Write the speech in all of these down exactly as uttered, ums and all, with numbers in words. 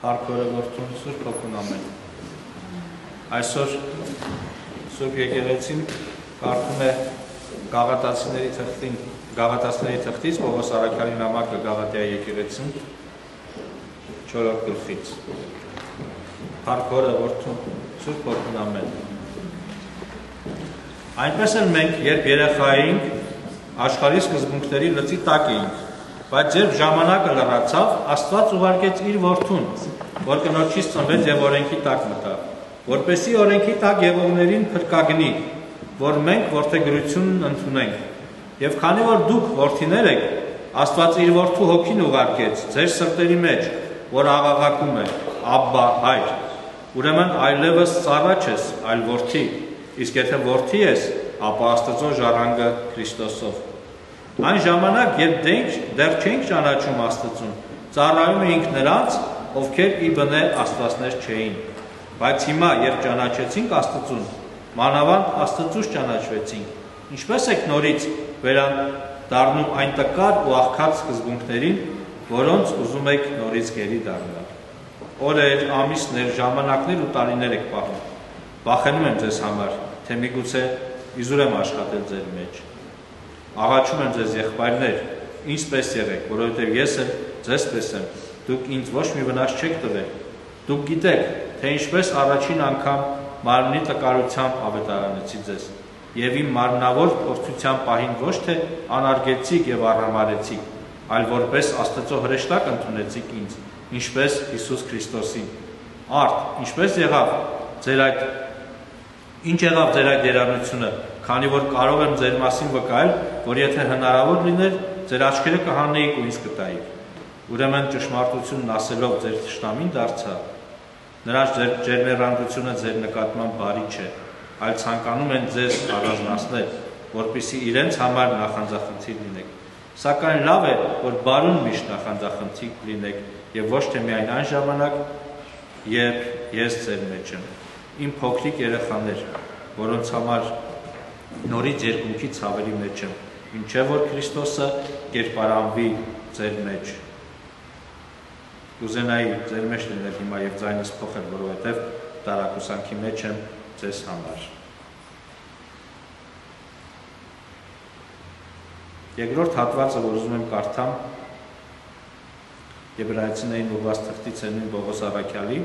Փառքորը որդուն Սուրբ Հոգուն ամեն։ Այսօր Սուրբ Եկեղեցին կարդում է Գաղատացիների թղթին, Գաղատացիների թղթից Պողոս առաքյալի նամակը Գաղատիայի եկեղեցին չորրորդ գլխից։ Փառքորը որդուն Սուրբ Հոգուն ամեն։ Այնպես էլ մենք, երբ երեխա էինք, աշխարհի սկզբունքների լծի տակ էինք, բայց երբ ժամանակը լրացավ, Աստված ուղարկեց իր որդուն, որ կնոջից ծնվեց եւ օրենքի տակ մտավ, որպեսզի օրենքի տակ եղողներին փրկագնի, որ մենք որդեգրությունն ընդունենք։ Եվ քանի որ դուք որդիներ եք, Աստված իր որդու հոգին ուղարկեց ձեր սրտերի մեջ, որ աղաղակում է. Աբբա, հայր։ Ուրեմն այլևս ծառա չես, այլ որդի, իսկ եթե որդի ես, ապա Աստծո ժառանգը Քրիստոսով։ Այն ժամանակ, երբ դեռ չենք ճանաչում Աստծուն, ծառայում էինք նրանց, ովքեր ի բնե աստվածներ չէին, բայց հիմա, երբ ճանաչեցինք Աստծուն, մանավանդ Աստծուց ճանաչվեցինք, ինչպես եք նորից վերադառնում այն տկար ու աղքատ սկզբունքներին, որոնց ուզում եք նորից գերի դառնալ։ Օրեր, ամիսներ, ժամանակներ ու տարիներ եք պահում։ Վախենում եմ ձեզ համար, թե միգուցե իզուր եմ աշխատել ձեր մեջ։ Աղաչում եմ ձեզ եղբայրներ, ինձպես եղեք, որովհետև ես եմ, ձեզ պես եմ, դուք ինձ ոչ մի վնաս չեք տվել։ Դուք գիտեք, թե ինչպես առաջին անգամ մարմնի տկարությամբ ավետարանեցի ձեզ, եւ իմ մարմնավոր փորձության պահին ոչ թե անարգեցիք եւ առհամարեցիք, այլ որպես Աստծո հրեշտակ ընդունեցիք ինձ, ինչպես Հիսուս Քրիստոսին։ Արդ, ինչպես եղավ ձեր այդ Ինչ եղավ ձեր այդ երանությունը, քանի որ կարող եմ ձեր մասին վկայել, որ եթե հնարավոր լիներ, ձեր աչքերը կհանեիք ու ինձ կտայիք։ Ուրեմն ճշմարտությունն ասելով ձեր թշնամին դարձա, նրանց ջերմեռանդությունը ձեր նկատմամբ բարի չէ, այլ ցանկանում են ձեզ առանձնացնել, որպեսզի իրենց համար նախանձախնդիր լինեք։ Սակայն լավ է, որ բարուն միշտ նախանձախնդիր լինեք եւ ոչ թե միայն այն ժամանակ, երբ ես ձեր մեջ եմ։ Իմ փոքրիկ երեխաներ, որոնց համար նորից երկնքի ցավերի մեջ եմ, ինչեւ որ Քրիստոսը կերպարանվի ձեր մեջ։ Կուզենայի ձեր մեջ լինել հիմա եւ ձայնս փոխել, որովհետեւ տարակուսանքի մեջ եմ ձեզ համար։ Երկրորդ հատվածը, որ ուզում եմ կարդամ, Եբրայեցիներին ուղղված թղթից է նույն Պողոս առաքյալի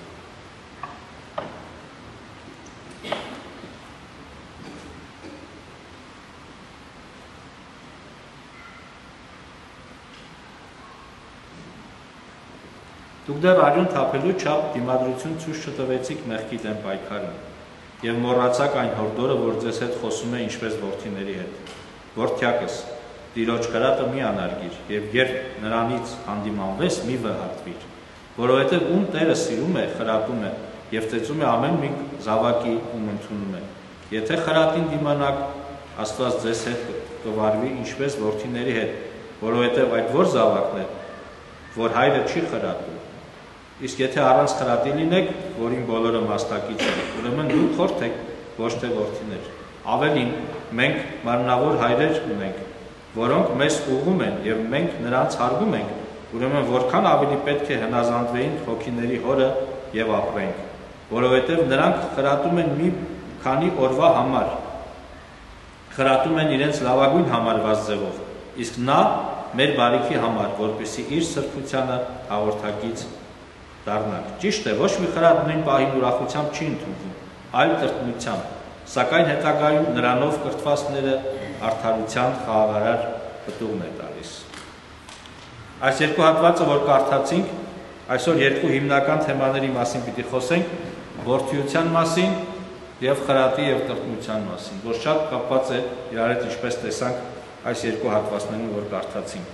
Դուք դեռ արյուն թափելու չափ դիմադրություն ցույց չտվեցիք մեղքի դեմ պայքարին, եւ մոռացաք այն հորդորը, որ ձեզ հետ խոսում է ինչպես որդիների հետ։ Որդյակս, Տիրոջ կրակը մի անարգիր, եւ երբ նրանից հանդիմանվես, մի վհատվիր, որովհետեւ ում Տերը սիրում է, խրատում է եւ ծեծում է ամեն մի զավակի, ում ընդունում է։ Եթե խրատին դիմանաք, Աստված ձեզ հետ կվարվի ինչպես որդիների հետ, որովհետեւ այդ որ զավակն է, որ հայրը չի խրատում։ Իսկ եթե առանց խրատի լինեք, որին բոլորը մաստակից են, ուրեմն դուք խորթ եք, ոչ թե որդիներ։ Ավելին, մենք մարմնավոր հայրեր ունենք, որոնք մեզ ուղղում են եւ մենք նրանց հարգում ենք, ուրեմն որքան ավելի պետք է հնազանդվեինք հոգիների հորը եւ ապրենք, որովհետեւ նրանք խրատում են մի քանի օրվա համար, խրատում են իրենց լավագույն համարված ձևով, իսկ նա մեր բարիքի համար, որպեսզի իր սրբությանը հաղորդակից դառնանք։ Ճիշտ է, ոչ մի խրատ նույն պահին ուրախությամբ չի ընդունվում, այլ տրտմությամբ, սակայն հետագայում նրանով կրթվածները արդարության խաղաղարար պտուղն է տալիս։ Այս երկու հատվածը, որ կարդացինք, այսօր երկու հիմնական թեմաների մասին պիտի խոսենք, որդիության մասին եւ խրատի եւ տրտմության մասին, որ շատ կապված է իրար հետ, ինչպես տեսանք այս երկու հատվածներում, որ կարդացինք։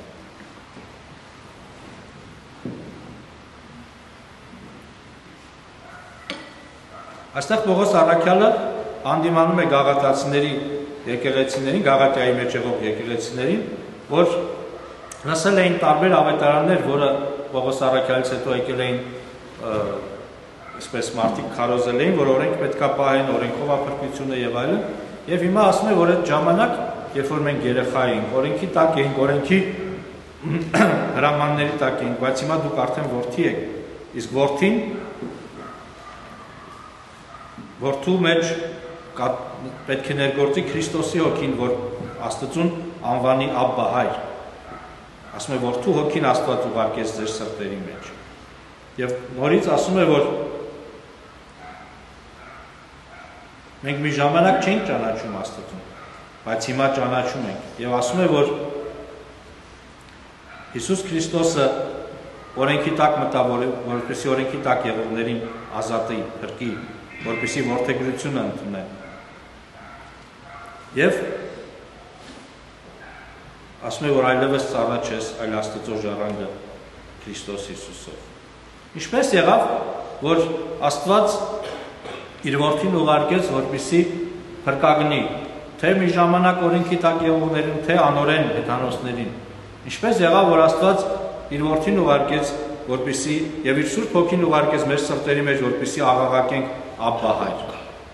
Այստեղ Պողոս առաքյալը հանդիմանում է գաղատացիների եկեղեցիներին, Գաղատիայի մեջ եղող եկեղեցիներին, որ լսել էին տարբեր ավետարաններ, որը Պողոս առաքյալից հետո եկել էին, այսպես մարդիկ քարոզել էին, որ օրենք պետքա պահեն, օրենքով ապրկությունը եւ այլն, եւ հիմա ասում է, որ այդ ժամանակ, երբ որ մենք երեխա էինք, օրենքի տակ էինք, օրենքի հրամանների տակ էինք, բայց հիմա դուք արդեն որդի եք, իսկ որդին որդու մեջ պետք է ներգործի Քրիստոսի հոգին, որ Աստծուն անվանի Աբբա հայր։ Ասում է, որդու հոգին Աստված ուղարկեց ձեր սրտերի մեջ։ Եվ նորից ասում է, որ մենք մի ժամանակ չենք ճանաչում Աստծուն, բայց հիմա ճանաչում ենք։ Եվ ասում է, որ Հիսուս Քրիստոսը օրենքի տակ մտավ, որպեսզի օրենքի տակ եղողներին ազատի, փրկի, որպեսզի որդեգրությունը ընդունեն։ Եվ ասում է, որ այլևս ծառա չես, այլ Աստծո ժառանգը Քրիստոս Հիսուսով։ Ինչպես եղավ, որ Աստված իր որդին ուղարկեց, որպեսզի փրկագնի, թե մի ժամանակ օրենքի տակ եղողներին, թե անօրեն հեթանոսներին։ Ինչպես եղավ, որ Աստված իր որդին ուղարկեց, որպեսզի եւ իր Սուրբ Հոգին ուղարկեց մեր սրտերի մեջ, որպեսզի աղաղակենք Աբբա հայր։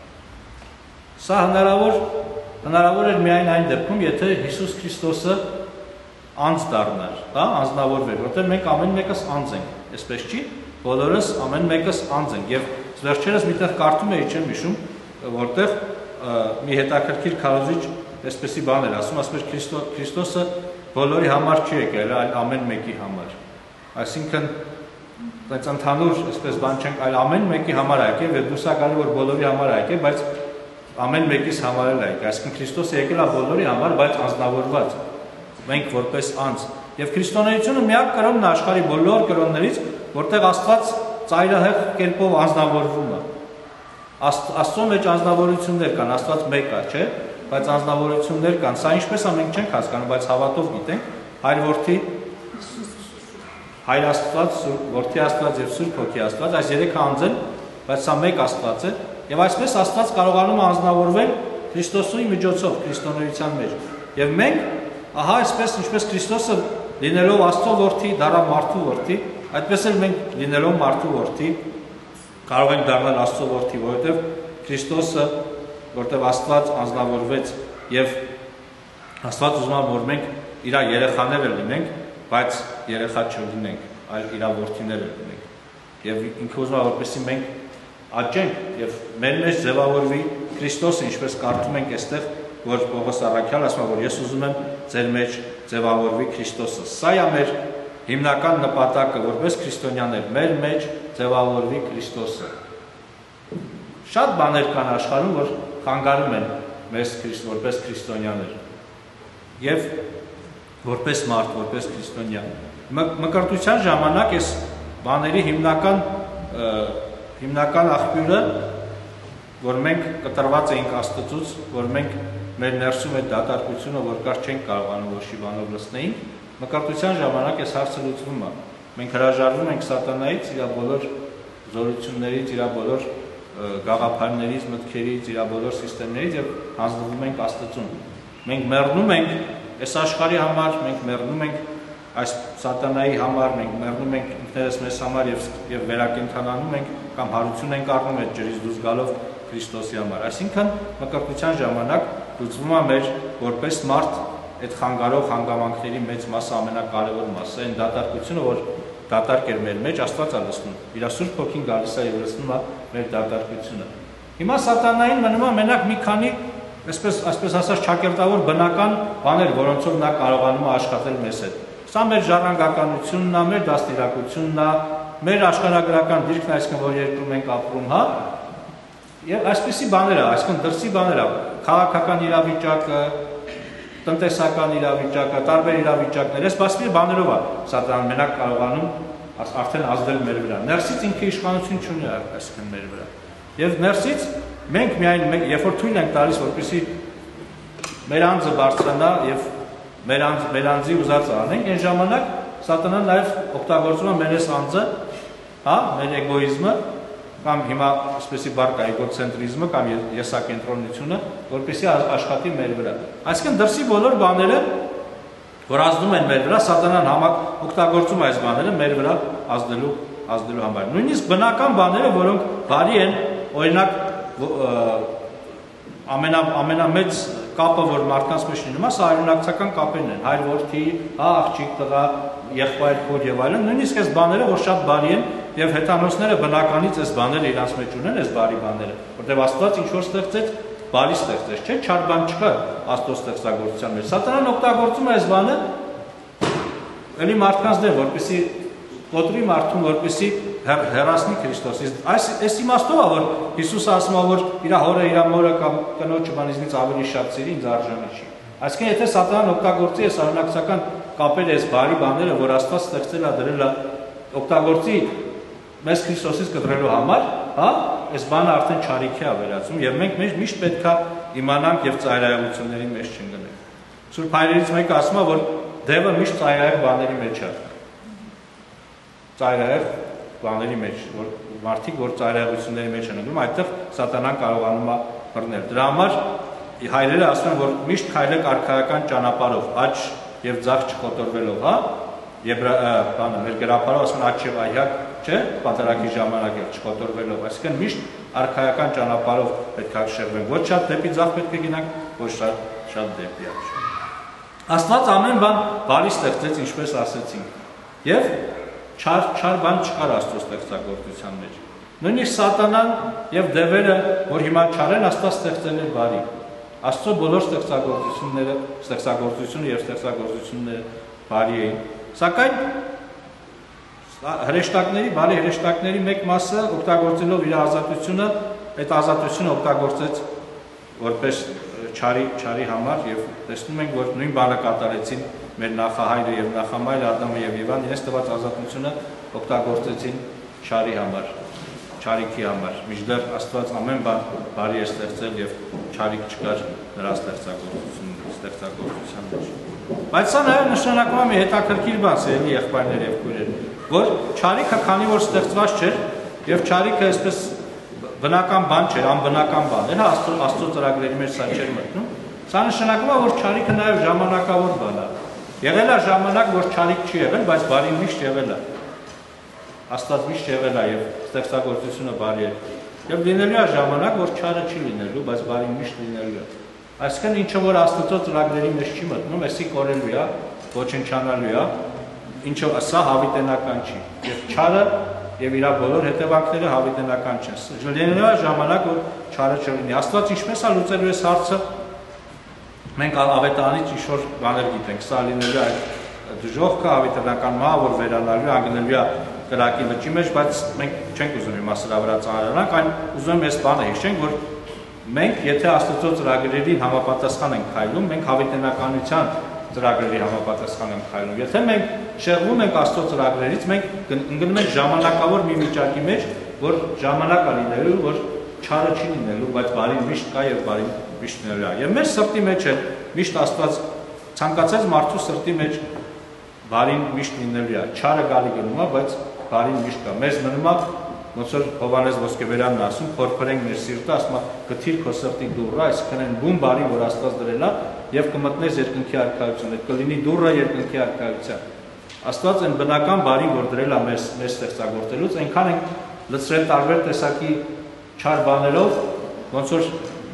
Սա հնարավոր հնարավոր էր միայն այն դեպքում, եթե Հիսուս Քրիստոսը անձ դառնար, հա, անձնավորվեր, որտեղ մենք ամեն մեկս անձ ենք, այսպես չի, բոլորս ամեն մեկս անձ ենք եւ վերջերս միտեղ կարդում էի, չեմ հիշում, որտեղ մի հետաքրքիր քարոզիչ այսպեսի բան էր ասում, ասում էր Քրիստոսը բոլորի համար չի եկել, այլ ամեն մեկի համար։ Այսինքն բայց ընդհանուր այսպես բան չենք, այլ ամեն մեկի համար է եկել, եւ դուս է գալի, որ բոլորի համար է եկել, բայց ամեն մեկից համար էլ է եկել։ Այսինքն Քրիստոսը եկել է բոլորի համար, բայց անձնավորված։ Մենք որպես անձ։ Եվ քրիստոնեությունը միակ կրոնն է աշխարհի բոլոր կրոններից, որտեղ Աստված ծայրահեղ կերպով անձնավորվում է։ Աստծո մեջ անձնավորություններ կան, Աստված մեկ է, չէ՞, բայց անձնավորություններ կան։ Սա ինչպես է մենք չենք հասկանում, բայց հավատով գիտենք, Հայր Որդի Հայր Աստված, Որդի Աստված եւ Սուրբ Հոգի Աստված, այս երեքը անձ են, բայց սա մեկ Աստված է, եւ այսպես Աստված կարողանում է անձնավորվել Քրիստոսի միջոցով, քրիստոնեության մեջ։ Եվ մենք, ահա այսպես ինչպես Քրիստոսը լինելով Աստծո Որդի, դառավ մարդու Որդի, այդպես էլ մենք լինելով մարդու Որդի կարող ենք դառնալ Աստծո Որդի, որովհետեւ Քրիստոսը, որտեղ Աստված անձնավորվեց եւ Աստված ուզում է, որ մենք իր երեխաները լինենք, բայց երեխա չլինենք, այլ իր որդիները լինենք։ Եվ ինքը ուզում է, որպեսզի մենք աճենք եւ մեր մեջ ձևավորվի Քրիստոսը, ինչպես կարդում ենք այստեղ, որ Պողոս առաքյալն ասում է, որ ես ուզում եմ ձեր մեջ ձևավորվի Քրիստոսը։ Սա է մեր հիմնական նպատակը, որպես քրիստոնյաներ, մեր մեջ ձևավորվի Քրիստոսը։ Շատ բաներ կան աշխարհում, որ խանգարում են մեզ որպես քրիստոնյաներ եւ որպես մարդ, որպես քրիստոնյա։ Մկրտության ժամանակ այս բաների հիմնական հիմնական աղբյուրը, որ մենք կտրված էինք Աստծուց, որ մենք մեր ներսում այդ դատարկությունը, որ կար չենք կարողանում ոչ բանով լցնեինք, մկրտության ժամանակ այս հարցը լուծվում է։ Մենք հրաժարվում ենք սատանայից, իր բոլոր զորություններից, իր բոլոր գաղափարներից, մտքերից, իր բոլոր սիստեմներից եւ հանձնվում ենք Աստծուն։ Մենք մեռնում ենք այս աշխարհի համար, մենք մեռնում ենք այս սատանայի համար, մենք մեռնում ենք ինքներս մեզ համար եւ եւ վերակենդանանում ենք կամ հարություն ենք առնում այդ ջրից դուրս գալով Քրիստոսի համար։ Այսինքն մկրտության ժամանակ լուծվում է մեր որպես մարդ այդ խանգարող հանգամանքների մեծ մասը, ամենակարևոր մասը, այն դատարկությունը, որ դատարկ էր մեր մեջ, Աստված է լցնում։ Իր Սուրբ Հոգին գալիս է եւ լցնում է մեր դատարկությունը։ Հիմա սատանային մնում է մենակ մի քանի այսպես այսպես ասած ճակերտավոր բնական բաներ, որոնցով նա կարողանում է աշխատել մեզ հետ։ Սա մեր ժառանգականությունն է, մեր դաստիարակությունն է, մեր աշխարհագրական դիրքն, այսինքն որ երկրում ենք ապրում, հա։ Եվ այսպիսի բաներ է, այսինքն դրսի բաներ է, քաղաքական իրավիճակը, տնտեսական իրավիճակը, տարբեր իրավիճակներ, այս բացի բաներով է սատանան մենակ կարողանում արդեն ազդել մեր վրա։ Ներսից ինքը իշխանություն չունի, այսինքն մեր վրա։ Եվ ներսից մենք միայն երբ որ թույլ ենք տալիս, որպեսզի մեր անձը բարձրանա եւ մեր անձ մեր անձի ուզածը անենք, այն ժամանակ սատանան նաեւ օգտագործում է մեր այս անձը, հա, մեր էգոիզմը կամ հիմա այսպեսի բառ կա էգոցենտրիզմը կամ եսակենտրոնությունը, որպեսզի աշխատի մեր վրա։ Այսինքն դրսի բոլոր բաները, որ ազդում են մեր վրա, սատանան համակ օգտագործում է այս բաները մեր վրա ազդելու ազդելու համար։ Նույնիսկ բնական բաները, որոնք բարի են, օրինակ ամենա ամենամեծ կապը, որ մարդկանց մեջ լինում է, սա արյունակցական կապերն են, հայր որդի, հա, աղջիկ, տղա, եղբայր, քույր եւ այլն, նույնիսկ այս բաները, որ շատ բարի են, եւ հեթանոսները բնականից այս բաները իրանց մեջ ունեն, այս բարի բաները, որտեղ Աստված ինչ որ ստեղծեց, բարի ստեղծեց, չէ՞, չար բան չկա Աստծո ստեղծագործության մեջ։ Սատանան օգտագործում է այս բանը էլի մարդկանց դեմ, որպեսզի կոտրի մարդուն, որպեսզի հեռացնի Քրիստոսից։ Այս այս իմաստով է, որ Հիսուսը ասում է, որ իր հորը, իր մորը կամ կնոջը բանիզնից ավելի շատ սիրի, ինձ արժանի չի։ Այսինքն, եթե Սատանան օգտագործի այս արյունակցական կապերը, այս բարի բաները, որ Աստված ստեղծել է, դրել է, օգտագործի մեզ Քրիստոսից կտրելու համար, հա, այս բանը արդեն չարիքի է վերածում, եւ մենք միշտ պետք է իմանանք եւ ծայրահեղությունների մեջ չընկնենք։ Սուրբ Հայրերից մեկը ասում է, որ դևը միշտ ծայրահեղ բաների մեջ է։ Ծայրահեղ բաների մեջ, որ մարդիկ, որ ծայրահեղությունների մեջ են ընկնում, այդտեղ Սատանան կարողանում է բռնել։ Դրա համար հայրերը ասում են, որ միշտ քայլեք արքայական ճանապարհով, աջ եւ ձախ չկոտորվելով, հա, եւ բանը մեր գրապարով ասում են աջ եւ այհակ, չէ, պատարագի ժամանակ էլ չկոտորվելով, այսինքն միշտ արքայական ճանապարհով պետք է շեղվենք, ոչ շատ դեպի ձախ պետք է գնանք, ոչ շատ շատ դեպի աջ։ Աստված ամեն բան բարի ստեղծեց, ինչպես ասեցինք, եւ չար չար բան չկար Աստծո ստեղծագործության մեջ։ Նույնիսկ Սատանան եւ դևերը, որ հիմա չար են, Աստված ստեղծել է բարի։ Աստծո բոլոր ստեղծագործությունները, ստեղծագործությունը եւ ստեղծագործությունները բարի էին։ Սակայն հրեշտակների, բարի հրեշտակների մեկ մասը օգտագործելով իր ազատությունը, այդ ազատությունը օգտագործեց որպես չարի չարի համար եւ տեսնում ենք, որ նույն բանը կատարեցին մեր նախահայրը եւ նախամայրը Ադամը եւ Եվան, իրենց տված ազատությունը օգտագործեցին չարի համար, չարիքի համար։ Մինչդեռ Աստված ամեն բան բարի է ստեղծել եւ չարիք չկար նրա ստեղծագործություն, ստեղծագործության մեջ։ Բայց սա նաեւ նշանակում է մի հետաքրքիր բան, սիրելի եղբայրներ եւ քույրեր, որ չարիքը քանի որ ստեղծված չէր եւ չարիքը այսպես բնական բան չէր, անբնական բան էր, հա, Աստծո ծրագրերի մեջ սա չէր մտնում։ Սա նշանակում է, որ չարիքը նաեւ ժամանակավոր բան է։ Եղել է ժամանակ, որ չարիք չի եղել, բայց բարին միշտ եղել է։ Աստված միշտ եղել է եւ ստեղծագործությունը բարի է։ Եվ լինելու է ժամանակ, որ չարը չի լինելու, բայց բարին միշտ լինելու է։ Այսինքն ինչը որ Աստծո ծրագրերի մեջ չի մտնում, էսի կորելու է, ոչնչանալու է, ինչը սա հավիտենական չի։ Եվ չարը եւ իր բոլոր հետևանքները հավիտենական չեն։ Լինելու է ժամանակ, որ չարը չլինի։ Աստված ինչպես է լուծելու այս հարցը։ Մենք ավետարանից ինչ-որ բաներ գիտենք, սա լինելու է դժոխքը, հավիտենական մահ, որ վերանալու է, անգնելու է կրակի լճի մեջ, բայց մենք չենք ուզում հիմա սրա վրա ծանրանանք, այն ուզում եմ այս բանը հիշենք, որ մենք եթե Աստծո ծրագրերին համապատասխան ենք քայլում, մենք հավիտենականության ծրագրերի համապատասխան ենք քայլում։ Եթե մենք շեղվում ենք Աստծո ծրագրերից, մենք ընկնում ենք ժամանակավոր մի վիճակի մեջ, որ ժամանակ է լինելու, որ չարը չի լինելու, բայց բարին միշտ կա եւ բարին միշտ լինելու է։ Եվ մեր սրտի մեջ է միշտ Աստված ցանկացած մարդու սրտի մեջ բարին միշտ լինելու է։ Չարը գալի գնում է, բայց բարին միշտ կա։ Մեզ մնում է ոնց որ Հովհաննես Ոսկեբերանն ասում, փորփրենք մեր սիրտը, ասում է գթիր քո սրտի դուռը, այսինքն այն բուն բարին, որ Աստված դրել է, եւ կմտնես երկնքի արքայություն, այդ կլինի դուռը երկնքի արքայության։ Աստված այն բնական բարին, որ դրել է մեզ մեզ ստեղծագործելուց, այնքան ենք լցրել տարբեր տեսակի չար բաներով, ոնց որ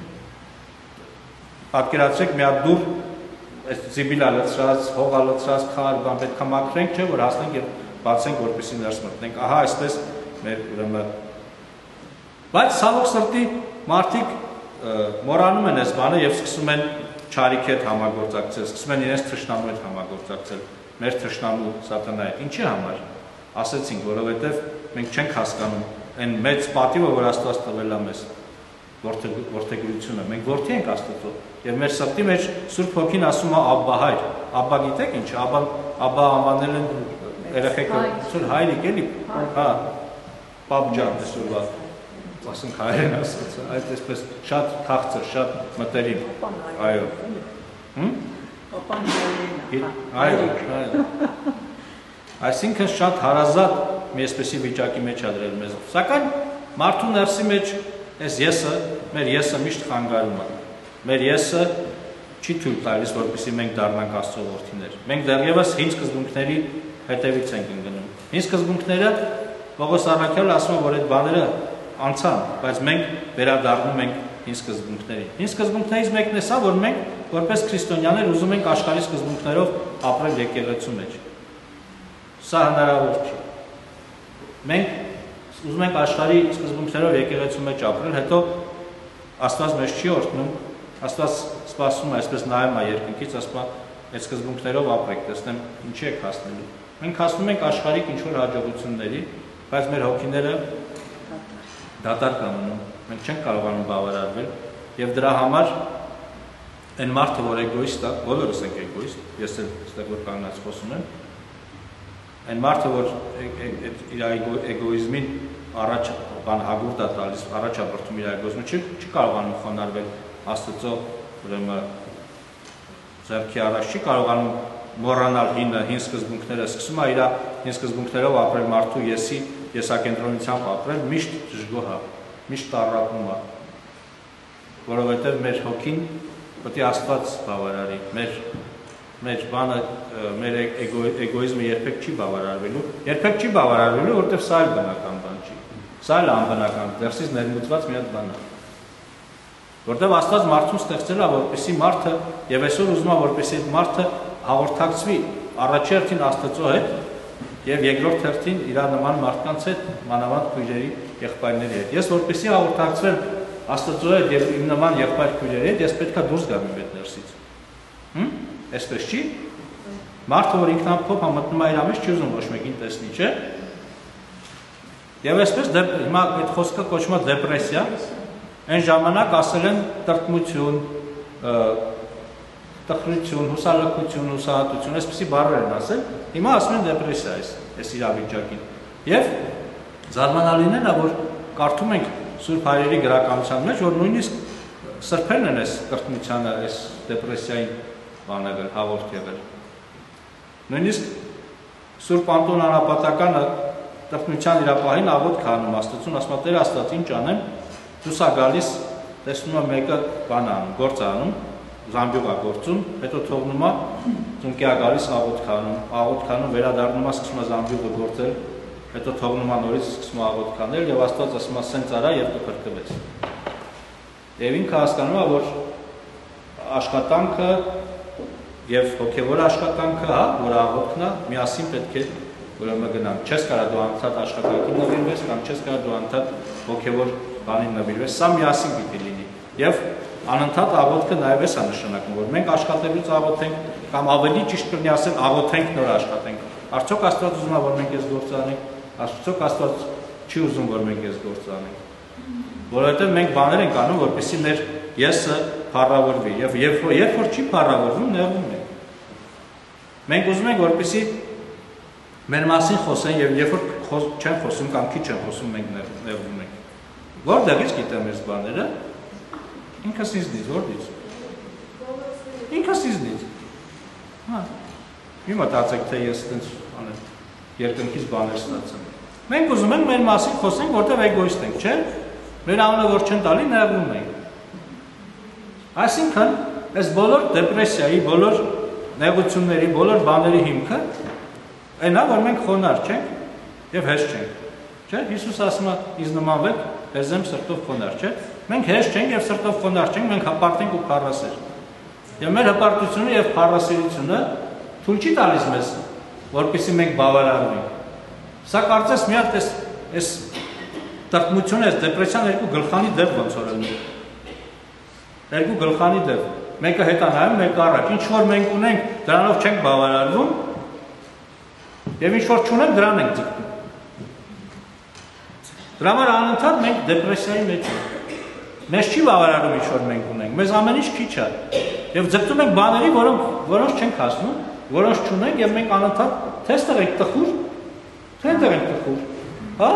պատկերացրեք մի հատ դուռ, այս զիբիլա լցրած, հողա լցրած, քար բան պետք է մաքրենք, չէ, որ հասնենք եւ բացենք, որպեսզի ներս մտնենք։ Ահա այսպես մեր ուրեմն բայց ցավոք սրտի մարդիկ մոռանում են այս բանը եւ սկսում են չարիքի հետ համագործակցել, սկսում են իրենց թշնամու հետ համագործակցել, մեր թշնամու Սատանայի։ Ինչի համար։ Ասեցինք, որովհետեւ մենք չենք հասկանում այն մեծ պատիվը, որ Աստված տվել է մեզ, որդեգրությունը։ Մենք որդի ենք Աստծո եւ մեր սրտի մեջ Սուրբ Հոգին ասում է Աբբա հայր։ Աբբա գիտեք ինչ, Աբբա Աբբա անվանել են երեխեքը, ցույց հայրիկ էլի, հա, պապջան դեսուրվա, ասենք հայերեն ասած, այդ այսպես շատ քաղցր, շատ մտերիմ, այո, հմ? Պապան հայերեն, այո, այո, այսինքն շատ հարազատ մի այսպեսի վիճակի մեջ ա դրել մեզ, սակայն մարդու ներսի մեջ այս եսը, մեր եսը միշտ խանգարում է, մեր եսը չի թույլ տալիս, որպեսզի մենք դառնանք Աստծո որդիներ, մենք դեռևս հին սկզբունքների հետևից ենք ընկնում, հին սկզբունքները Պողոս Առաքյալը ասում է, որ այդ բաները անցան, բայց մենք վերադառնում ենք հին սկզբունքների։ Հին սկզբունքներից մեկն է սա, որ մենք որպես քրիստոնյաներ ուզում ենք աշխարհի սկզբունքներով ապրել եկեղեցու մեջ։ Սա հնարավոր չի։ Մենք ուզում ենք աշխարհի սկզբունքներով եկեղեցու մեջ ապրել, հետո Աստված մեզ չի օրհնում, Աստված սպասում է, այսպես նայում է երկնքից, ասում է, այդ սկզբունքներով ապրեք, տեսնեմ ինչի եք հասնելու։ Մենք հասնում ենք աշխարհիկ ինչ-որ հաջողությունների, բայց մեր հոգիները դատարկ են մնում, մենք չենք կարողանում բավարարվել, եւ դրա համար այն մարդը, որ էգոիստ է, բոլորս ենք էգոիստ, ես էլ այստեղ որ կանգնած խոսում եմ, այն մարդը, որ իր էգոիզմին առաջ բան հագուրդ է տալիս, առաջ է բրդում իր էգոիզմը, չի, չի կարողանում խոնարհվել Աստծո, ուրեմն ձեռքի առաջ չի կարողանում մոռանալ հինը, հին սկզբունքները, սկսում է իր հին սկզբունքներով ապրել մարդու եսի, եսակենտրոնությամբ ապրել, միշտ դժգոհ է, միշտ տառապում է, որովհետև մեր հոգին պետք է Աստված բավարարի, մեր մեր բանը, մեր էգոիզմը երբեք չի բավարարվելու, երբեք չի բավարարվելու, որովհետև սա էլ բնական բան չի, սա էլ անբնական, դերսից ներմուծված մի հատ բան է, որովհետև Աստված մարդուն ստեղծել է, որպեսզի մարդը եւ այսօր ուզում է, որպեսզի այդ մարդը հաղորդակցվի առաջի հերթին Աստծո հետ եւ երկրորդ հերթին իր նման մարդկանց հետ, մանավանդ քույրերի, եղբայրների հետ։ Ես որպեսզի հաղորդակցվեմ Աստծո հետ եւ իմ նման եղբայր քույրերի հետ, ես պետքա դուրս գամ իմ այդ ներսից։ Հմ? Այսպես չի։ Մարդը, որ ինքնափոփ մտնում է իր մեջ, չի ուզում ոչ մեկին տեսնի, չէ՞։ Եվ այսպես հիմա այդ խոսքը կոչվում է դեպրեսիա։ Այն ժամանակ ասել են տրտմություն, տխրություն, հուսալքություն, հուսահատություն, այսպիսի բառեր են ասել, հիմա ասում են դեպրեսիա այս իրավիճակին։ Եվ զարմանալին է, որ կարդում ենք Սուրբ Հայրերի գրականության մեջ, որ նույնիսկ սրբերն են այս տրտմությանը, այս դեպրեսիային բանել, հաղորդ եղել։ Նույնիսկ Սուրբ Անտոն Անապատականը տրտմության իր պահին աղոթք անում Աստծուն, ասում է Տեր Աստված, ինչ անեմ, դուրս է գալիս, տեսնում է մեկը բան անում, գործ անում, զամբյուղ է գործում, հետո թողնում է, ծունկի է գալիս աղոթք անում, աղոթք անում, վերադառնում է, սկսում է զամբյուղը գործել, հետո թողնում է նորից սկսում է աղոթք անել եւ Աստված ասում է սենց արա եւ կփրկվես։ Եվ ինքը հասկանում է, որ աշխատանքը եւ հոգեվոր աշխատանքը, հա, որ աղոթքն է, միասին պետք է ուրեմն գնան։ Չես կարա դու անդադ աշխատանքին նվիրվես կամ չես կարա դու անդադ հոգեվոր բանին նվիրվես, սա միասին պիտի լինի։ Եվ անընդհատ աղոթքը նաև էս է նշանակում, որ մենք աշխատելուց աղոթենք կամ ավելի ճիշտ կլինի ասել աղոթենք նոր աշխատենք։ Արդյոք Աստված ուզում է, որ մենք այս գործը անենք, արդյոք Աստված չի ուզում, որ մենք այս գործը անենք։ Որովհետև մենք բաներ ենք անում, որպեսզի մեր եսը փառավորվի, եւ երբ երբ որ չի փառավորվում, նեղվում ենք։ Մենք ուզում ենք, որպեսզի մեր մասին խոսեն եւ երբ որ չեն խոսում կամ քիչ են խոսում, մենք նեղվում ենք։ Որտեղից գիտեմ այս բաները։ Ինքս ինձնից, որտից։ Ինքս ինձնից։ Հա։ Մի մտածեք, թե ես այդպես անեմ, երկնքից բաներ ստացեմ։ Մենք ուզում ենք մեր մասին խոսենք, որտեղ էգոիստ ենք, չէ՞։ Մեր անունը որ չեն տալի, նեղվում ենք։ Այսինքն, այս բոլոր դեպրեսիայի, բոլոր նեղությունների, բոլոր բաների հիմքը այն է, որ մենք խոնարհ չենք եւ հեշտ չենք։ Չէ՞։ Հիսուս ասում է՝ «Ինձ նմանվեք, հեզեմ սրտով խոնարհ», չէ՞։ Մենք հեշտ չենք եւ սրտով խոնարհ չենք, մենք հպարտ ենք ու փառասեր։ Եվ մեր հպարտությունը եւ փառասերությունը թույլ չի տալիս մեզ, որպեսզի մենք բավարարվենք։ Սա կարծես մի հատ այս տրտմությունը, այս դեպրեսիան երկու գլխանի դեպ ոնց որ լինի։ Երկու գլխանի դեպ։ Մեկը հետա նայում, մեկը առաջ։ Ինչ որ մենք ունենք, դրանով չենք բավարարվում։ Եվ ինչ որ չունենք, դրան ենք ձգտում։ Դրա համար անընդհատ մենք դեպրեսիայի մեջ ենք։ Մեզ չի բավարարում ինչ որ մենք ունենք, մեզ ամեն ինչ քիչ է։ Եվ ձգտում ենք բաների, որոնք որոնց չենք հասնում, որոնց չունենք եւ մենք անընդհատ թե ստեղ ենք տխուր, թե այնտեղ ենք տխուր։ Հա։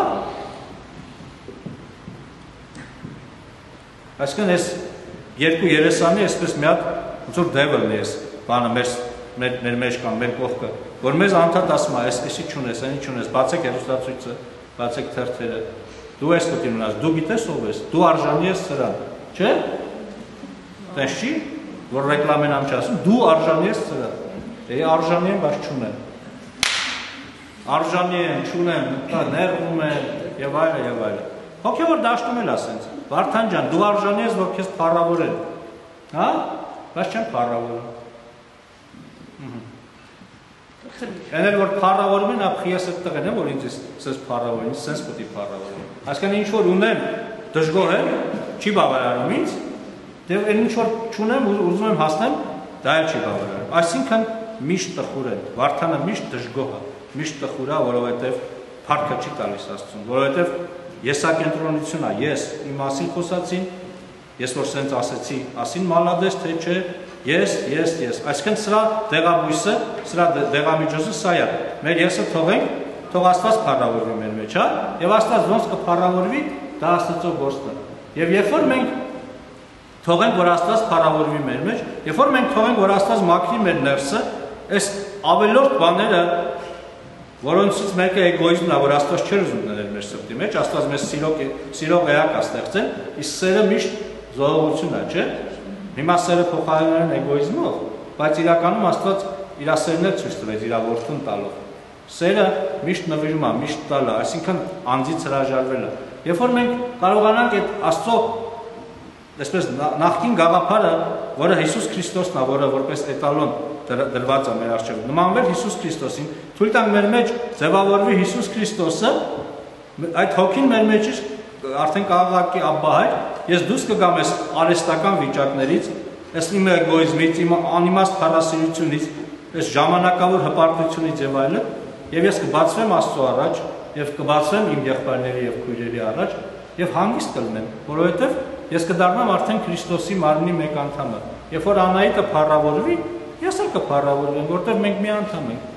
Այսինքն այս երկու երեսանի այսպես մի հատ ոնց որ դևլն է այս բանը մեր մեր մեջ կամ մեր կողքը, որ մեզ անընդհատ ասում է, այսպեսի չունես, այնի չունես, բացեք հեռուստացույցը, բացեք թերթերը։ Դու ես պետք է ունենաս, դու գիտես ով ես, դու արժանի ես սրան, չէ՞։ Տես չի, որ ռեկլամեն ամ չասում, դու արժանի ես սրան։ Է արժանի եմ, բայց չունեմ։ Արժանի եմ, չունեմ, նեղվում եմ եւ այլն եւ այլն։ Հոգևոր դաշտում էլ ասենց, Վարդան ջան, դու արժանի ես, որ քեզ փառավորել, հա, բայց չեմ փառավորում։ Այն էլ որ փառավորում են, ապա ես այդ տղեն է, որ ինձ ես փառավորում, ինձ սենց պետք է փառավորում։ Այսինքն ինչ որ ունեմ, դժգոհ եմ, չի բավարարում ինձ, դե այն ինչ որ չունեմ, ուզում եմ հասնեմ, դա էլ չի բավարարում։ Այսինքն միշտ տխուր են, Վարդանը միշտ դժգոհ է, միշտ տխուր է, որովհետև փառքը չի տալիս Աստծուն, որովհետև եսակենտրոնություն է, ես իմ մասին խոսացին, ես որ սենց ասեցի, ասին մալադես, թե չէ, ես, ես, ես, այսինքն սրա դեղաբույսը, սրա դեղամիջոցը սա է, մեր եսը թողենք, թող Աստված փառավորվի մեր մեջ, հա, եւ Աստված ոնց կփառավորվի, դա Աստծո գործն է։ Եվ երբ որ մենք թողենք, որ Աստված փառավորվի մեր մեջ, երբ որ մենք թողենք, որ Աստված մաքրի մեր ներսը, այս ավելորդ բաները, որոնցից մեկը էգոիզմն է, որ Աստված չէր ուզում դնել մեր սրտի մեջ, Աստված մեզ սիրող էակ է ստեղծել, իսկ սերը միշտ զոհողություն է, չէ՞։ Հիմա սերը փոխարինել են էգոիզմով, բայց իրականում Աստված իր սերն է ցույց տվեց իր որդուն տալով։ Սերը միշտ նվիրում է, միշտ տալ է, այսինքն անձից հրաժարվել է։ Երբ որ մենք կարողանանք այդ Աստծո այսպես նախկին գաղափարը, որը Հիսուս Քրիստոսն է, որը որպես էտալոն դրված է մեր առջև, նմանվել Հիսուս Քրիստոսին, թույլ տանք մեր մեջ ձևավորվի Հիսուս Քրիստոսը, այդ հոգին մեր մեջից արդեն կաղաղակի Աբբա հայր, ես դուրս կգամ այս արհեստական վիճակներից, այս իմ էգոիզմից, իմ անիմաստ փառասիրությունից, այս ժամանակավոր հպարտությունից եւ այլն, եւ ես կբացվեմ Աստծո առաջ, եւ կբացվեմ իմ եղբայրների եւ քույրերի առաջ, եւ հանգիստ կլինեմ, որովհետեւ ես կդառնամ արդեն Քրիստոսի մարմնի մեկ անդամը։ Երբ որ Անահիտը փառավորվի, ես էլ կփառավորվեմ, որովհետեւ մենք մի անդամ ենք։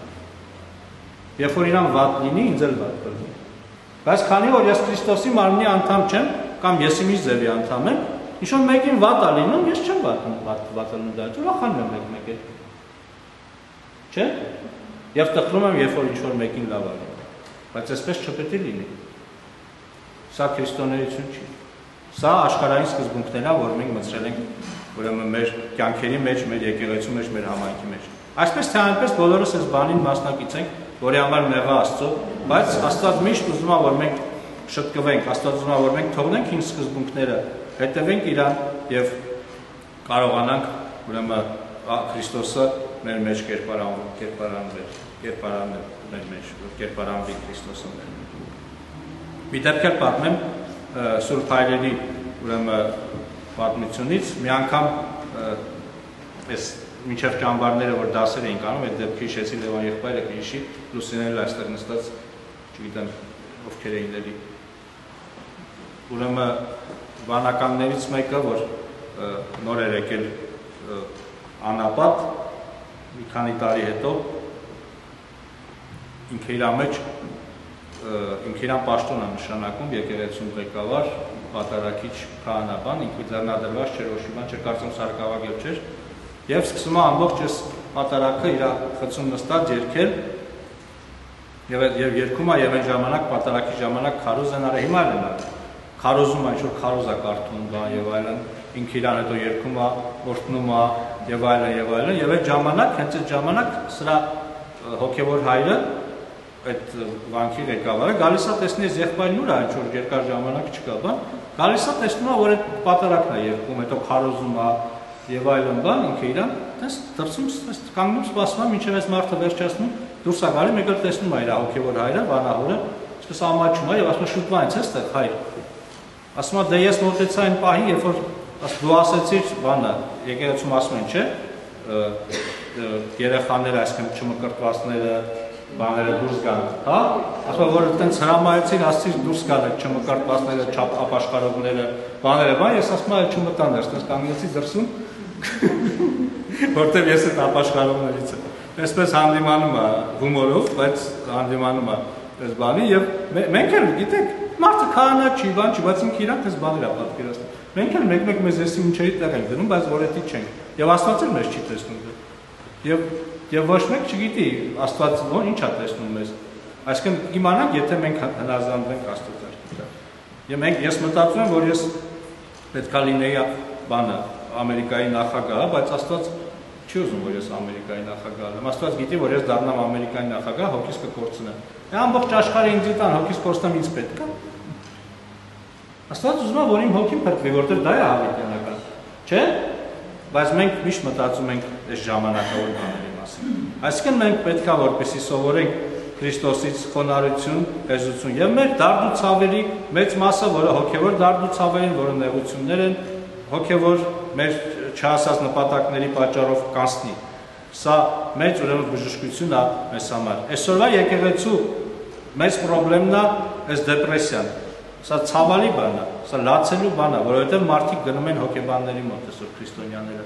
Երբ որ իրան վատ լինի, ինձ էլ վատ կլինի։ Բայց քանի որ ես Քրիստոսի մարմնի անդամ չեմ, կամ ես իմիջ ձևի անդամ եմ, ինչ որ մեկին վատ է լինում, ես չեմ վատ լինում դա, ուրախանում եմ մեկ-մեկ հետ։ Չէ՞։ Եվ տխրում եմ, երբ որ ինչ որ մեկին լավ է լինում։ Բայց այսպես չպետք է լինի։ Սա քրիստոնեություն չի։ Սա աշխարհային սկզբունքներն է, որ մենք մտցրել ենք ուրեմն մեր կյանքերի մեջ, մեր եկեղեցու մեջ, մեր համայնքի մեջ։ Այսպես թե այնպես բոլորս այս բանին մասնակից ենք, որի համար մեղա Աստծո, բայց Աստված միշտ ուզում է, որ մենք շտկվենք, Աստված ուզում է, որ մենք թողնենք ինձ սկզբունքները, հետևենք իրան եւ կարողանանք ուրեմն Քրիստոսը մեր մեջ կերպարանվել, կերպարանվել, կերպարանվել մեր մեջ, կերպարանվի Քրիստոսը մեր մեջ։ Մի դեպք էլ պատմեմ Սուրբ Հայրերի ուրեմն պատմությունից, մի անգամ այս մինչև ճամբարները, որ դասեր էին կանում, այդ դեպքը հիշեցի Լևոն եղբայրը կհիշի, Լուսինեն էլ այստեղ նստած, չգիտեմ ովքեր էին էլի։ Ուրեմն վանականներից մեկը, որ նոր էր եկել անապատ, մի քանի տարի հետո ինքը իր մեջ ինքը իրան պաշտոն է նշանակում, եկեղեցու ղեկավար, պատարագիչ քահանաբան, ինքը ձեռնադրված չէր, ոչ մի բան չէր, կարծում սարկավագել չէր, եւ սկսում է ամբողջ այս պատարագը իր խցում նստած երգել եւ եւ երգում է եւ այն ժամանակ պատարագի ժամանակ քարոզ են արել, հիմա էլ են արել։ Քարոզում է, ինչ որ քարոզ է կարդում բան եւ այլն, ինքը իրան հետո երգում է, օրհնում է եւ այլն եւ այլն եւ այդ ժամանակ, հենց այդ ժամանակ սրա հոգեվոր հայրը այդ վանքի ղեկավարը գալիս է տեսնի այս եղբայրն ուր է, ինչ որ երկար ժամանակ չկա, բան, գալիս է տեսնում է, որ այդ պատարագն է երգում, հետո քարոզում է եւ այլն բան, ինքը իրան, տես դրսում կանգնում սպասում է, մինչեւ այս մարդը վերջացնում, դուրս է գալի, մեկ էլ տեսնում է իր հոգեվոր հայրը, վանահորը, այսպես ամաչում է եւ ասում է շուտ վայց է ստեղ հայր։ Ասում է դե ես մոտեցա այն պահին, երբ որ դու ասեցիր բանը, եկեղեցում ասում են, չէ՞, երեխաները, այսինքն չմկրտվածները, բաները դուրս գան, հա? Ասում որ այդտենց հրամայեցին, ասցիր դուրս գան այդ չմկրտվածները, ապաշխարողները, բաները, բան, ես ասում եմ չմտան դեռ, այդպես կանգնեցի դրսում, որտեղ ես այդ ապաշխարողներից եմ։ Այսպես հանդիմանում է հումորով, բայց հանդիմանում է այս բանի եւ մենք էլ գիտեք, մարդը քահանա չի, բան չի, բայց ինքը իրան այս բաներ է պատկերացնում։ Մենք էլ մեկ-մեկ մեզ էսի ինչերի տեղ ենք դնում, բայց որ էդի չենք։ Եվ Աստված էլ մեզ չի տեսնում դա։ Եվ Եվ ոչ մեկ չգիտի Աստված ո՞ն ինչ է տեսնում մեզ։ Այսինքն իմանանք, եթե մենք հնազանդվենք Աստծո ձեռքին։ Եվ մենք ես մտածում եմ, որ ես պետքա լինեի բանը Ամերիկայի նախագահը, բայց Աստված չի ուզում, որ ես Ամերիկայի նախագահ եմ։ Աստված գիտի, որ ես դառնամ Ամերիկայի նախագահ, հոգիս կկորցնեմ։ Է ամբողջ աշխարհը ինձ տան, հոգիս կորցնեմ, ինձ պետք է։ Աստված ուզում է, որ իմ հոգին փրկվի, որտեղ դա է հավիտյանական, չէ՞։ Բայց մենք միշտ մտածում ենք այս ժամանակավոր բաների մասին։ Այսինքն մենք պետք է որպեսզի սովորենք Քրիստոսից խոնարհություն, հեզություն եւ մեր դառն ու ցավերի մեծ մասը, որը հոգեվոր դառն ու ցավերին, որը նեղություններ են, հոգեվոր մեր չհասած նպատակների պատճառով կանցնի։ Սա մեծ ուրեմն բժշկություն է մեզ համար։ Այսօրվա եկեղեցու մեծ խնդիրն է այս դեպրեսիան։ Սա ցավալի բան է, սա լացելու բան է, որովհետև մարդիկ գնում են հոգեբանների մոտ, այսօր քրիստոնյաները։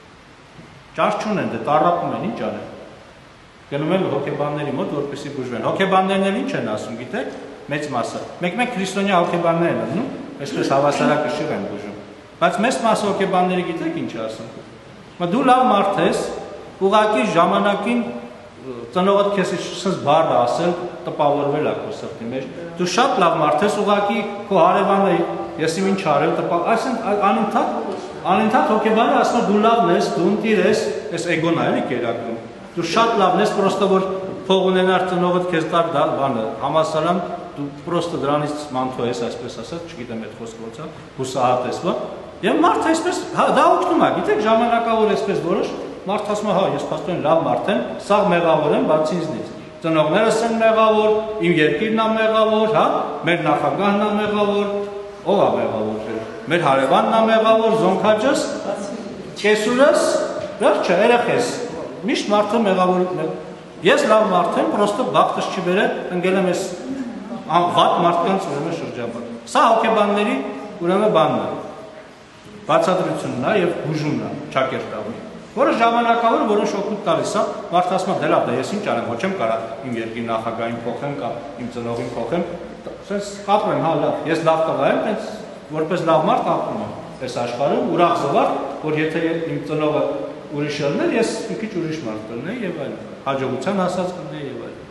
Ճար չունեն, դե տառապում են, ինչ անեն։ Գնում են հոգեբանների մոտ, որպեսզի բուժվեն։ Հոգեբաններն էլ ինչ են ասում, գիտեք, մեծ մասը։ Մեկ-մեկ քրիստոնյա հոգեբաններ են ասում, այսպես հավասարակշիռ են բուժում։ Բայց մեծ մասը հոգեբանները գիտեք ինչ ասում։ Մա դու լավ մարդ ես, ուղղակի ժամանակին ծնողդ քեզ sense բառը ասել, տպավորվել է քո սրտի մեջ։ Դու շատ լավ մարդ ես, ուղղակի քո հարևանը ես իմ ինչ արել, այսինքն անընդհատ անընդհատ հոգեբանը ասում է դու լավն ես, դու ընտիր ես, այս էգոն է էլի կերակրում։ Դու շատ լավն ես, պրոստը որ փող ունենար ծնողդ քեզ տար դա բանը, համասարան դու պրոստը դրանից մանթո ես, այսպես ասած, չգիտեմ այդ խոսքը ոնց է, հուսահատ ես, բա։ Եվ մարդը այսպես, հա, դա օգնում է, գիտեք, ժամանակավոր այսպես որոշ մարդ ասում է, հա, ես փաստորեն լավ մարդ եմ, սաղ մեղավոր եմ, բացի ինձնից։ Ծնողներս են մեղավոր, իմ երկիրն է մեղավոր, հա, մեր նախագահն է մեղավոր, ով է մեղավոր։ Մեր հարևանն է մեղավոր, զոնքաճս, կեսուրս, վերջը, երեխես։ Միշտ մարդը մեղավոր։ Ես լավ մարդ եմ, պրոստը բախտս չի բերել, ընկել եմ այս վատ մարդկանց ուրեմն շրջապատում։ Սա հոգեբանների ուրեմն բանն է։ Բացատրությունն է եւ բուժումն է, ճակերտավոր։ Որը ժամանակավոր որոշ օգուտ տալիս է, մարդը ասում է, դե լավ, դա ես ինչ արեմ, ոչ եմ կարա իմ երկրի նախագահին փոխեմ կամ իմ ծնողին փոխեմ, ասես կապրեմ, հա, լավ, ես լավ տղա եմ, հենց որպես լավ մարդ ապրում եմ այս աշխարհում, ուրախ զվարթ, որ եթե իմ ծնողը ուրիշ ելներ, ես մի քիչ ուրիշ մարդ կլինեի եւ այլն, հաջողության հասած կլինեի եւ այլն։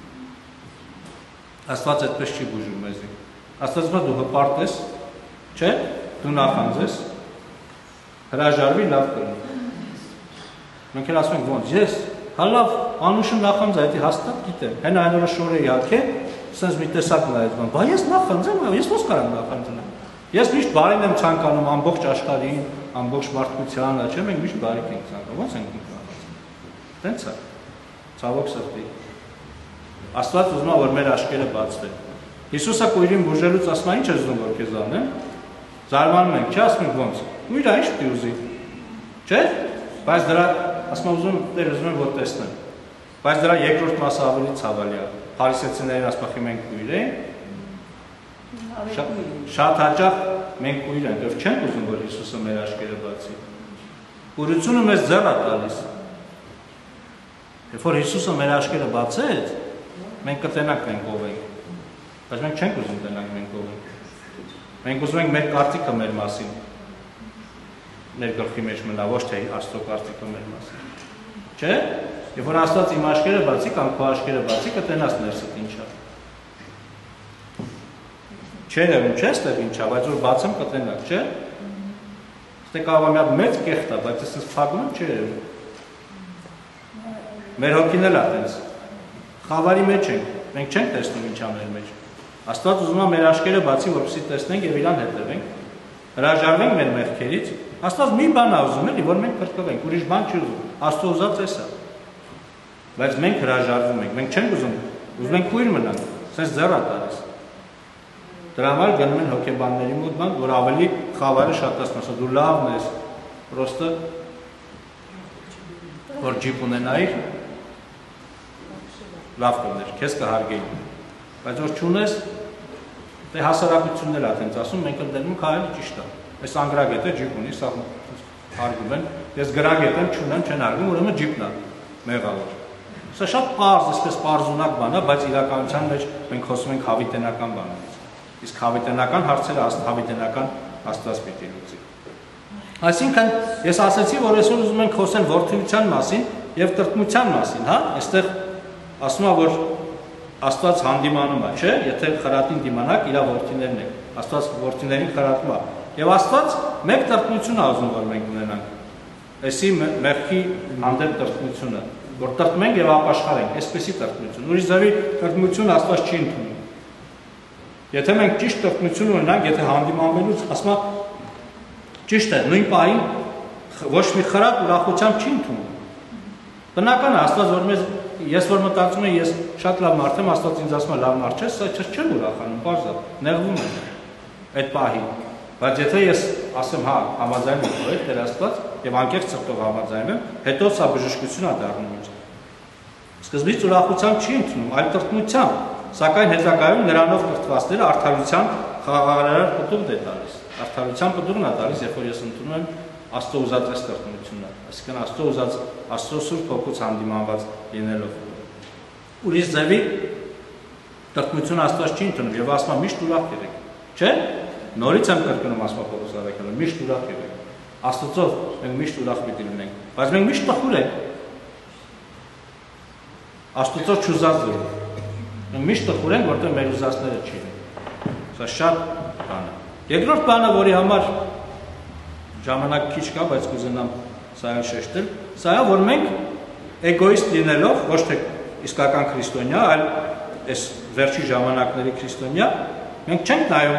Աստված այդպես չի բուժում մեզ։ Աստված ասում է դու հպարտ ես, չէ՞, դու նախանձես, հրաժարվի լավ կլինի։ Մենք էլ ասում ենք ոնց, ես հա լավ անուշը նախանձ է, դա հաստատ գիտեմ։ Հեն այն օրը շորը յակե, sense մի տեսակ նայեց բան, բա ես նախանձեմ, ես ո՞նց կարամ նախանձել։ Ես միշտ բարին եմ ցանկանում ամբողջ աշխարհին, ամբողջ մարդկությանը, չէ՞, մենք միշտ բարիք ենք ցանկանում, ո՞նց ենք նախանձում։ Տենց է։ Ցավոք սրտի։ Աստված ուզում է, որ մեր աչքերը բացվեն։ Հիսուսը կույրին բուժելուց ասում է, ինչ ես ուզում որ քեզ անեմ։ Զարմանում ենք, չէ՞, ասում ենք ոնց։ Կույրը ինչ պիտի ուզի։ Չէ՞։ Բայց դրա ասում եմ ուզում դեր ուզում եմ որ տեսնեմ։ Բայց դրա երկրորդ մասը ավելի ցավալի է։ Փարիսեցիներին ասում են մենք կույր ենք։ Շատ հաճախ մենք կույր ենք, եւ չենք ուզում որ Հիսուսը մեր աչքերը բացի։ Կուրությունը մեզ ձեռ է տալիս։ Երբ որ Հիսուսը մեր աչքերը բացեց, մենք կտենանք մենք ով ենք։ Բայց մենք չենք ուզում տենանք մենք ով ենք։ Մենք ուզում ենք մեր կարծիքը մեր մասին մեր գլխի մեջ մնա, ոչ թե Աստծո կարծիքը մեր մասին։ Չէ՞։ Երբ որ Աստված իմ աչքերը բացի կամ քո աչքերը բացի, կտենաս ներսդ ինչ է։ Չէ, երևում չէ, ստեղ ինչ է, բայց որ բացեմ կտենաք, չէ՞։ Ստե կարող է մի հատ մեծ կեղտ է, բայց ես փակում եմ, չէ երևում։ Մեր հոգին էլ է այդպես։ Խավարի մեջ ենք, մենք չենք տեսնում ինչ է մեր մեջ։ Աստված ուզում է մեր աչքերը բացի, որպեսզի տեսնենք եւ իրան հետևենք, հրաժարվենք մեր մեղքերից։ Աստված մի բան է ուզում էլի, որ մենք փրկվենք, ուրիշ բան չի ուզում։ Աստծո ուզած էս է։ Բայց մենք հրաժարվում ենք, մենք չենք ուզում, ուզում ենք կույր մնանք, sense ձեռ է տալիս։ Դրա համար գնում են հոգեբանների մոտ բան, որ ավելի խավարը շատացնում, ասա դու լավն ես, պրոստը որ ջիպ ունենայիր, լավ կներ, քեզ կհարգեին։ Բայց որ չունես, դե հասարակությունն էլ է այդպես ասում, մենք ընդդեմ քայլ ճիշտ է։ Այս անգրագետը ջիպ ունի, սա հարգում են, ես գրագետ եմ, չունեմ, չեն հարգում, ուրեմն ջիպն է մեղավոր։ Սա շատ պարզ, այսպես պարզունակ բան է, բայց իրականության մեջ մենք խոսում ենք հավիտենական բաներից։ Իսկ հավիտենական հարցերը հավիտենական Աստված պիտի լուծի։ Այսինքն ես ասացի, որ այսօր ուզում ենք խոսել որդիության մասին եւ տրտմության մասին, հա? Այստեղ ասում է, որ Աստված հանդիմանում է, չէ՞, եթե խրատին դիմանաք, իր որդիներն եք։ Աստված որդիներին խրատում է։ Եվ Աստված մեկ տրտմություն է ուզում, որ մենք ունենանք։ Այսի մեղքի հանդեպ տրտմությունը, որ տրտմենք եւ ապաշխարենք, այսպեսի տրտմություն։ Ուրիշ ձևի տրտմություն Աստված չի ընդունում։ Եթե մենք ճիշտ տրտմություն ունենանք, եթե հանդիմանվելուց, ասում եմ, ճիշտ է, նույն պահին ոչ մի խրատ ուրախությամբ չի ընդունում։ Բնական է, Աստված որ մեզ, ես որ մտածում եմ, ես շատ լավ մարդ եմ, Աստված ինձ ասում է լավ մարդ չես, սա չեմ ուրախանում, պարզ է, նեղվում եմ այդ պահին։ Բայց եթե ես ասեմ, հա, համաձայնում եմ այդ Տեր Աստված եւ անկեղծ ծրտով համաձայնում եմ, հետո սա բժշկություն է դառնում ինձ։ Սկզբից ուրախությամբ չի ընդունում, այլ տրտմությամբ, սակայն հետագայում նրանով կրթվածները արդարության խաղաղարար պտուղ է տալիս։ Արդարության պտուղն է տալիս, երբ որ ես ընդունում եմ Աստծո ուզած այս տրտմությունը, այսինքն Աստծո ուզած Աստծո Սուրբ Հոգուց հանդիմանված լինելով։ Ուրիշ ձևի տրտմությունը Աստված չի ընդունում եւ ասում է միշտ ուրախ եղեք։ Չէ՞։ Նորից եմ կրկնում ասում է Պողոս Արաքյանը, միշտ ուրախ եղեք։ Աստծո մենք միշտ ուրախ պիտի լինենք, բայց մենք միշտ տխուր ենք։ Աստծո չուզած լինենք։ Մենք միշտ տխուր ենք, որտեղ մեր ուզածները չի։ Սա շատ բան է։ Երկրորդ բանը, որի համար ժամանակ քիչ կա, բայց կուզենամ սա էլ շեշտել, սա է, որ մենք էգոիստ լինելով, ոչ թե իսկական քրիստոնյա, այլ այս վերջի ժամանակների քրիստոնյա, մենք չենք նայում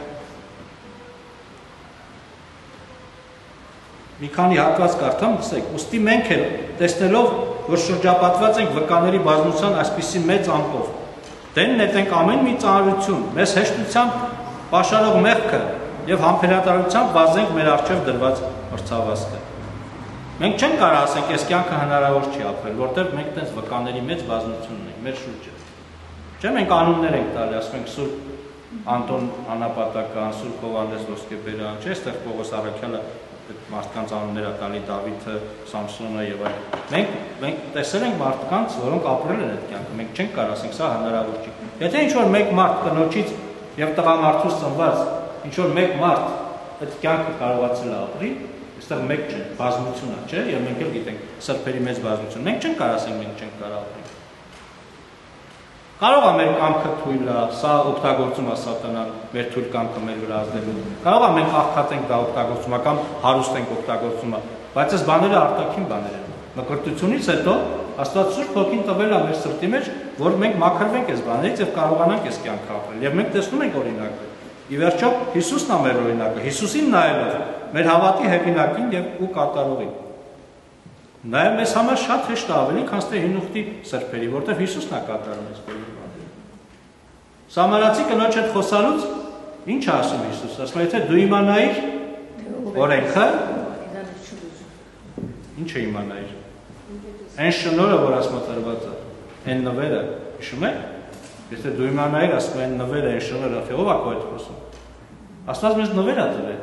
մի քանի հատված կարդամ, լսեք, ուստի մենք էլ տեսնելով, որ շրջապատված ենք վկաների բազմության այսպիսի մեծ ամպով, դեն նետենք ամեն մի ծանրություն, մեզ հեշտությամբ պաշարող մեղքը եւ համբերատարությամբ վազենք մեր առջև դրված մրցավազքը։ Մենք չենք կարող ասենք, այս կյանքը հնարավոր չի ապրել, որտեղ մենք տես վկաների մեծ բազմություն ունենք մեր շուրջը։ Չէ՞ մենք անուններ ենք տալի, ասում ենք Սուրբ Անտոն Անապատական, Սուրբ Հովհաննես Ոսկեբերյան, չէ՞ այստեղ Պողոս Արաքյալը այդ մարդկանց անուններ է տալի, Դավիթը, Սամսոնը եւ այլն։ Մենք մենք տեսել ենք մարդկանց, որոնք ապրել են այդ կյանքը, մենք չենք կարող ասենք, սա հնարավոր չի։ Եթե ինչ-որ մեկ մարդ կնոջից եւ տղամարդուց ծնված ինչ-որ մեկ մարդ այդ կյանքը կարողացել է ապրի, այստեղ մեկ չէ, բազմություն է, չէ՞, եւ մենք էլ գիտենք սրբերի մեծ բազմություն։ Մենք չենք կարող ասենք, մենք չենք կարող ապրել։ Կարող է մեր կամքը թույլ է, սա օգտագործում է սատանան մեր թույլ կամքը մեր վրա ազդելու։ Կարող է մենք աղքատենք դա օգտագործում է կամ հարուստ ենք օգտագործում է, բայց այս բաները արտաքին բաներ են։ Մկրտությունից հետո Աստված Սուրբ Հոգին տվել է մեր սրտի մեջ, որ մենք մաքրվենք այս բաներից եւ կարողանանք այս կյանքը ապրել։ Եվ մենք տեսնում ենք օրինակը։ Ի վերջո Հիսուսն է մեր օրինակը, Հիսուսին նայելով, մեր հավատի հեղինակին եւ ու կատարողին։ Նաեւ մեզ համար շատ հեշտ է ավելի, քան թե հին ուխտի սրբերի, որտեղ Հիսուսն է կատարում այս բոլոր բաները։ Սամարացի կնոջ հետ խոսալուց ինչ է ասում Հիսուսը, ասում է, եթե դու իմանայիր օրենքը, ինչ է իմանայիր։ Այն շնորհը, որ ասում է տրված է, այն նվերը, հիշում եք։ Եթե դու իմանայիր, ասում են նվերը, այն շնորհը, ով է քո հետ խոսում։ Աստված մեզ նվեր է տվել։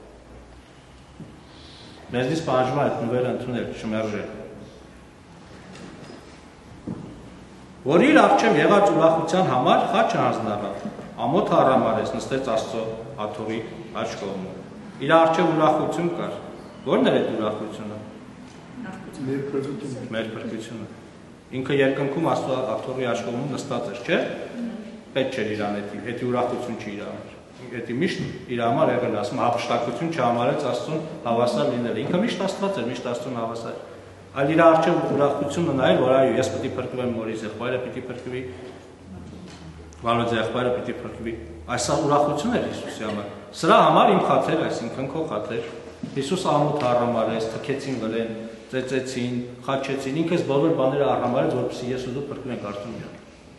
Մեզնից պահանջվում է այդ նվերը ընդունել, չմերժել։ Որ իր առջև եղած ուրախության համար խաչը հանձնառավ, ամոթը առամարեց, նստեց Աստծո աթոռի աջ կողմում։ Իր առջև ուրախություն կար։ Ո՞րն էր այդ ուրախությունը։ Մեր փրկությունը։ Ինքը երկնքում Աստծո աթոռի աջ կողմում նստած էր, չէ՞։ Պետք չէր իրան էդի, էդի ուրախություն չի իր համար։ Էդի միշտ իր համար եղել, ասում հափշտակություն չհամարեց Աստծուն հավասար լինել։ Ինքը միշտ Աստված էր, միշտ Աստծուն հավասար։ Այլ իր առջև ուրախությունը նայել, որ այո, ես պետք է փրկվեմ, Մորիս եղբայրը պիտի փրկվի, Վալոձի եղբայրը պիտի փրկվի։ Այս ուրախություն էր Հիսուսի համար։ Սրա համար իմ խաթեր, այսինքն քո խաթեր։ Հիսուս ամոթ առամարեց, թքեցին վրեն, ծեծեցին, խաչեցին, ինքս բոլոր բաները առամարեց, որպեսզի ես ու դու փրկվենք Աստծուն միայն։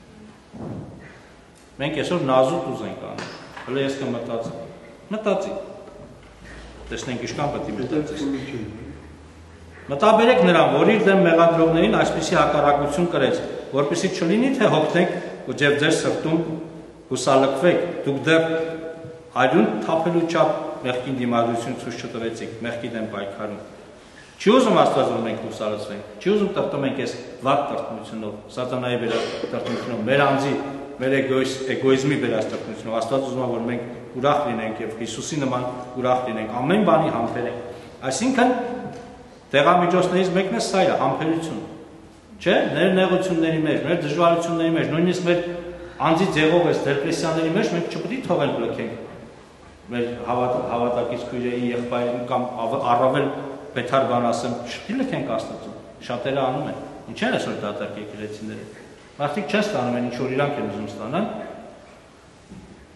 Մենք այսօր նազուտ ուզենք անում։ Հələ ես կմտածեմ։ Մտածի։ Տեսնենք ինչքան պետք է մտածես։ Մտաբերեք նրան, որ իր դեմ մեղադրողներին այսպիսի հակառակություն կրեց, որպեսզի չլինի թե հոգնեք ու ձեր ձեր սրտում հուսալքվեք, դուք դեռ այլուն թափելու չափ մեղքին դիմադրություն ցույց չտվեցիք, մեղքի դեմ պայքարում։ Չի ուզում Աստված որ մենք հուսալցվենք, չի ուզում տրտմենք այս վատ տրտմությունով, սատանայի վրա տրտմությունով, մեր անձի, մեր էգոիզմի վերած տրտմությունով, Աստված ուզում է որ մենք ուրախ լինենք եւ Հիսուսի նման ուրախ լինենք, ամեն բանի համբերենք։ Այսինքն տեղամիջոցներից մեկն է սա է, համբերություն։ Չէ՞, ներնեղությունների մեջ, մեր դժվարությունների մեջ, նույնիսկ մեր անձի ձևով այս դեպրեսիաների մեջ մենք չպետք է թողենք լքենք մեր հավատակից քույրերի եղբայրին կամ առավել բեթար բան ասեմ, չպետք է լքենք Աստծուն։ Շատերը անում են։ Ինչ են այսօր դատարկ եկեղեցիները։ Մարդիկ չեն ստանում են ինչ որ իրանք են ուզում ստանալ,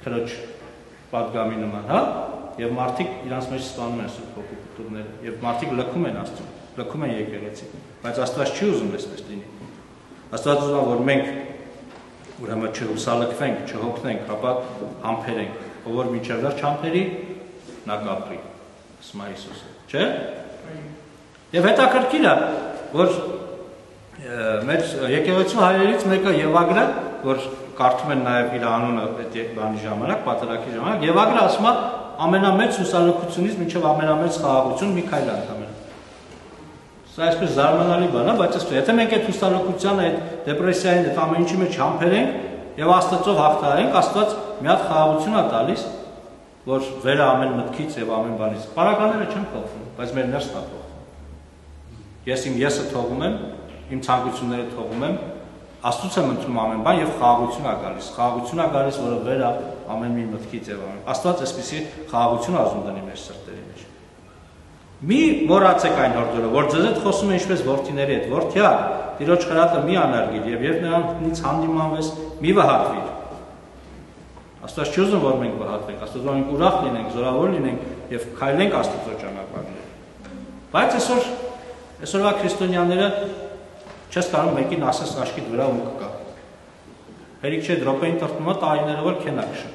քրոջ պատգամի նման, հա, եւ մարդիկ իրանց մեջ ստանում են սուրբ հոգու կտուրները, եւ մարդիկ լքում են Աստծուն, լքում են եկեղեցին, բայց Աստված չի ուզում այսպես լինի։ Աստված ուզում է, որ մենք ուրեմն չհուսալքվենք, չհոգնենք, ապա համբերենք, ով որ մինչև վերջ համբերի, նա կապրի, ասում է Հիսուսը, չէ՞։ Եվ հետաքրքիր է, որ մեր եկեղեցու հայրերից մեկը Եվագրը, որ կարդում են նաև իր անունը այդ բանի ժամանակ, պատարագի ժամանակ, Եվագրը ասում է ամենամեծ հուսալքությունից մինչև ամենամեծ խաղաղություն մի քայլ ընդամենը։ Սա այսպես զարմանալի բան է, բայց այսպես եթե մենք այդ հուսալքության, այդ դեպրեսիային, այդ ամեն ինչի մեջ համբերենք եւ Աստծով հաղթահարենք, Աստված մի հատ խաղաղություն է տալիս, որ վերը ամեն մտքից եւ ամեն բանից։ Պարագաները չեն փոխվում, բայց մեր ներսն է փոխվում։ Ես իմ եսը թողում եմ, իմ ցանկությունները թողում եմ, Աստծուց եմ ընդունում ամեն բան եւ խաղաղություն է գալիս։ Խաղաղություն է գալիս, որը վեր է ամեն մի մտքից եւ ամեն։ Աստված այսպեսի խաղաղություն ազում դնի մեր սրտերի մեջ։ Մի մոռացեք այն հորդորը, որ ձեզ հետ խոսում է ինչպես որդիների հետ։ Որդյա, Տիրոջ խրատը մի անարգիր եւ երբ նրանից հանդիմանվես, մի վհատվիր։ Աստված չի ուզում, որ մենք վհատվենք, Աստված ուզում է մենք ուրախ լինենք, զորավոր լինենք եւ քայլենք Աստծո ճանապարհներով։ Բայց այսօր այսօրվա քրիստոնյաները չես կարող մեկին ասես աշկիդ վրա ու կկա։ Հերիք չէ դրոպեին տրտնում է տարիներով էլ քենակշը։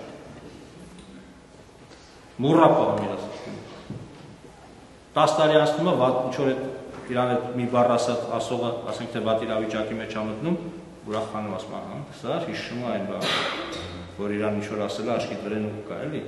Մուրա պահում իր ասում։ տասը տարի անցնում է, վատ ինչ որ այդ իրան այդ մի բառ ասած ասողը, ասենք թե վատ իրավիճակի մեջ ամտնում, ուրախանում ասում է, հա, սա հիշում է այն բանը, որ իրան ինչ որ ասել է աշկիդ վրան ու կկա, էլի։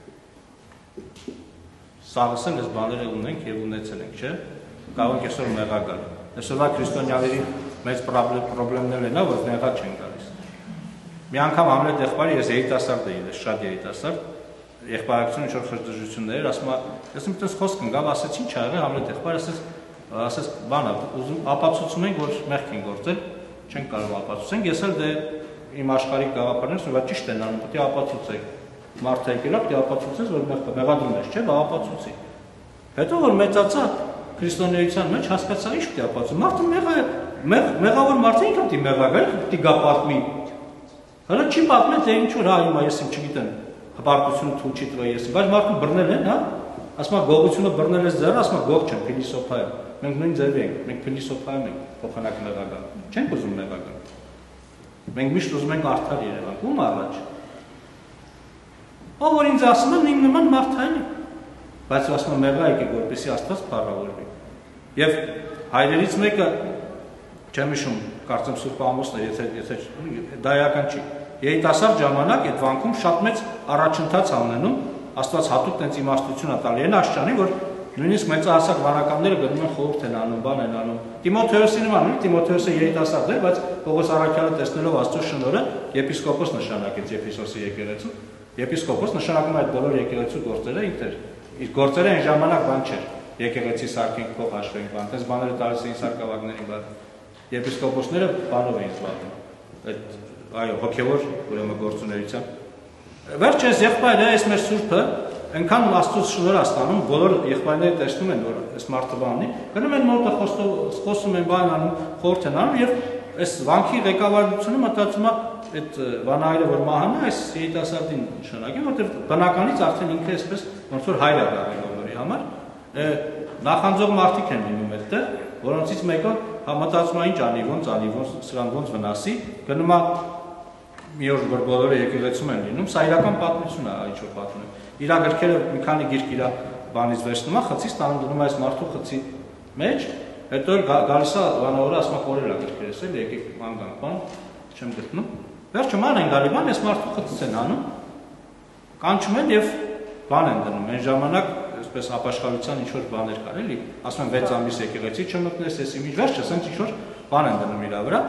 Սաղս էլ այս բաները ունենք եւ ունեցել ենք, չէ՞։ Կարող ենք այսօր մեղա գալ։ Այսօրվա քրիստոնյաների մեծ պրոբլեմներն են, որ մեղա չեն գալիս։ Մի անգամ Համլետ եղբայրը, ես երիտասարդ էի, ես շատ երիտասարդ, եղբայրակցությունը ինչ որ խրճժություններ, ասում է, ես ինքս խոսք ընկավ, ասեց ինչ ա եղել, Համլետ եղբայրը ասեց, ասեց, բան է, ուզում ապացուցում ենք, որ մեղք են գործել, չենք կարող ապացուցենք, ես էլ դե իմ աշխարհիկ գաղափարներս ու դա ճիշտ են անում, պետք է ապացուցենք։ Մարդը եկել է, պետք է ապացուցես, որ մեղադրում ես, չէ՞, բա ապացուցի։ Հետո որ մեծացա քրիստոնեության մեջ հասկացա ինչ պետք է ապացուցի։ Մարդը մեղա մեղավոր մարդը ինքը պետք է մեղագար, պետք է գա պատմի։ Հələ չի պատմել, թե ինչ որ հա հիմա ես իմ չգիտեմ, հպարտությունը թույլ չի տվել ես, բայց մարդը բռնել են, հա։ Ասում է գողությունը բռնել ես ձեռը, ասում է գող չեմ, փիլիսոփա եմ։ Մենք նույն ձևի ենք, մենք փիլիսոփա ենք, փոխանակ մեղագար։ Չենք ուզում մեղագար։ Մենք միշտ ուզում ենք արդար Երևան, ում առաջ։ Ով որ ինձ ասում է, իմ նման մարդային է։ Բայց ասում է մեղա եկեք, որպեսզի Աստված փառավորվի։ Եվ հայրերից մեկը չեմ հիշում, կարծեմ Սուրբ Ամոսն է, եթե եթե դա էական չի։ Երիտասարդ ժամանակ այդ վանքում շատ մեծ առաջընթաց անենում, Աստված հատուկ տենց իմաստություն է տալի այն աշճանի, որ նույնիսկ մեծահասակ վանականները գնում են խորհուրդ են անում, բան են անում։ Տիմոթեոսի նման, Տիմոթեոսը երիտասարդ էր, բայց Պողոս Առաքյալը տեսնելով Աստծո շնորհը եպիսկոպոս նշանակեց Եփեսոսի եկեղեցու։ Եպիսկոպոս նշանակում է այդ բոլոր եկեղեցու գործերը ինքն էր։ Իր գործերը այն ժամանակ բան չէր։ Եկեղեցի սարքենք, փող հաշվենք, բան, այս բաները տալիս էին սարքավագներին, բան։ Եպիսկոպոսները բանով էին զբաղվում։ Այդ այո, հոգևոր ուրեմն գործունեությամբ։ Վերջերս եղբայրը, այս մեր սուրբը, այնքան Աստծո շնորհ ստանում, բոլոր եղբայրները տեսնում են, որ այս մարդը բանի, գնում են մոտը խոսում են, բան անում, խորհուրդ են անում եւ այս վանքի ղեկավարությունը մտածում է այդ վանայրը որ մահանա, այս երիտասարդին նշանակի, որտեղ բնականից արդեն ինքը այսպես ոնց որ հայր է դառել բոլորի համար, նախանձող մարդիկ են լինում այդտեղ, որոնցից մեկը մտածում է ինչ անի, ոնց անի, ոնց սրան ոնց վնասի, գնում է մի օր որ բոլորը եկեղեցում են լինում, սա իրական պատմություն է, ինչ որ պատմում են։ Իր գրքերը մի քանի գիրք իր բանից վերցնում է, խցի ստանում դնում է այս մարդու խցի մեջ, հետո գալիս է վանավորը ասում է կորել է գրքերս էլ, եկեք ման գանք, բան, չեմ գտնում։ Վերջը ման են գալի, բան, այս մարդու խցից են անում, կանչում են եւ բան են դնում, այն ժամանակ այսպես ապաշխարության ինչ որ բաներ կար, էլի, ասում են վեց ամիս եկեղեցի չմտնես, էս իմիջ վերջը, ասենք ինչ որ բան են դնում իր վրա։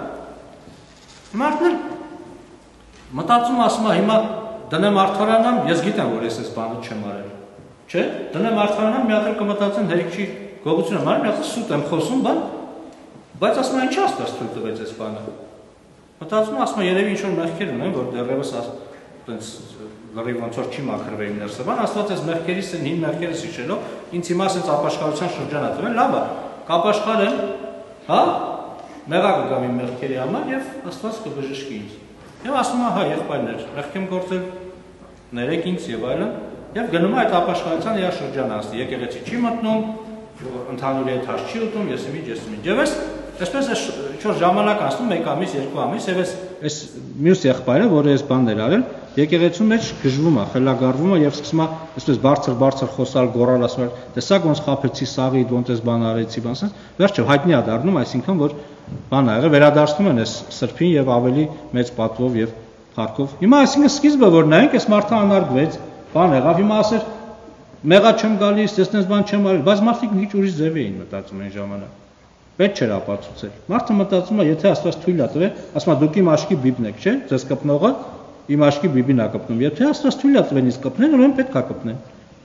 Մարդն մտածում ասում է հիմա դնեմ արդարանամ, ես գիտեմ որ ես այս բանը չեմ արել։ Չէ՞, դնեմ արդարանամ, մի հատ կմտածեն հերիք չի գողությունը մարդ, մի հատ սուտ եմ խոսում բան, բայց ասում է ինչ Աստված թույլ տվեց այս բանը։ Մտածում ասում է երևի ինչ որ մեղքեր ունեն, որ դեռևս այտենց լրիվ ոնց որ չի մաքրվել իմ ներսը, բան Աստված այս մեղքերից են հին մեղքերից հիշելով, ինձ հիմա ասենց ապաշխարության շրջան է տվել, լավ է, կապաշխարեմ, հա, մեղա կգամ իմ մեղքերի համար եւ Աստված կբժշկի ինձ։ Եվ ասում է, հա, եղբայրներ, մեղք եմ գործել, ներեք ինձ եւ այլն, եւ գնում է այդ ապաշխարության իր շրջանը, ասի եկեղեցի չի մտնում, ընդհանուր եթաշ չի ուտում, ես իմիջ, ես իմիջ։ Եվ այսպես է չոր ժամանակ անցնում, մեկ ամիս, երկու ամիս, եւ այս մյուս եղբայրը, որը այս բանն էր արել, եկեղեցու մեջ գժվում է, խելագարվում է եւ սկսում է այսպես բարձր-բարձր խոսալ, գոռալ, ասում է, տեսակ ոնց խափեցի սաղի, ոնց էս բան արեցի, բան ասած, վերջը հայտնի է դառնում, այսինքն որ բան ա եղել, վերադարձնում են այս սրբին եւ ավելի մեծ պատվով եւ փառքով։ Հիմա այսինքն սկիզբը որ նայենք, այս մարդը անարգվեց, բան եղավ, հիմա ասեր մեղա չեմ գալիս, տեսնես բան չեմ արել, բայց մարդիկ մի ուրիշ ձև էին մտածում այն ժամանակ։ Պետք չէր ապացուցել։ Մարդը մտածում է, եթե Աստված թույլ է տվել, ասում է դուք իմ աշկի բիբն եք, չէ՞, ձեզ կպնողը իմ աշկի բիբին է կպնում։ Եթե Աստված թույլ է տվել ինձ կպնել, ուրեմն պետք է կպնեն։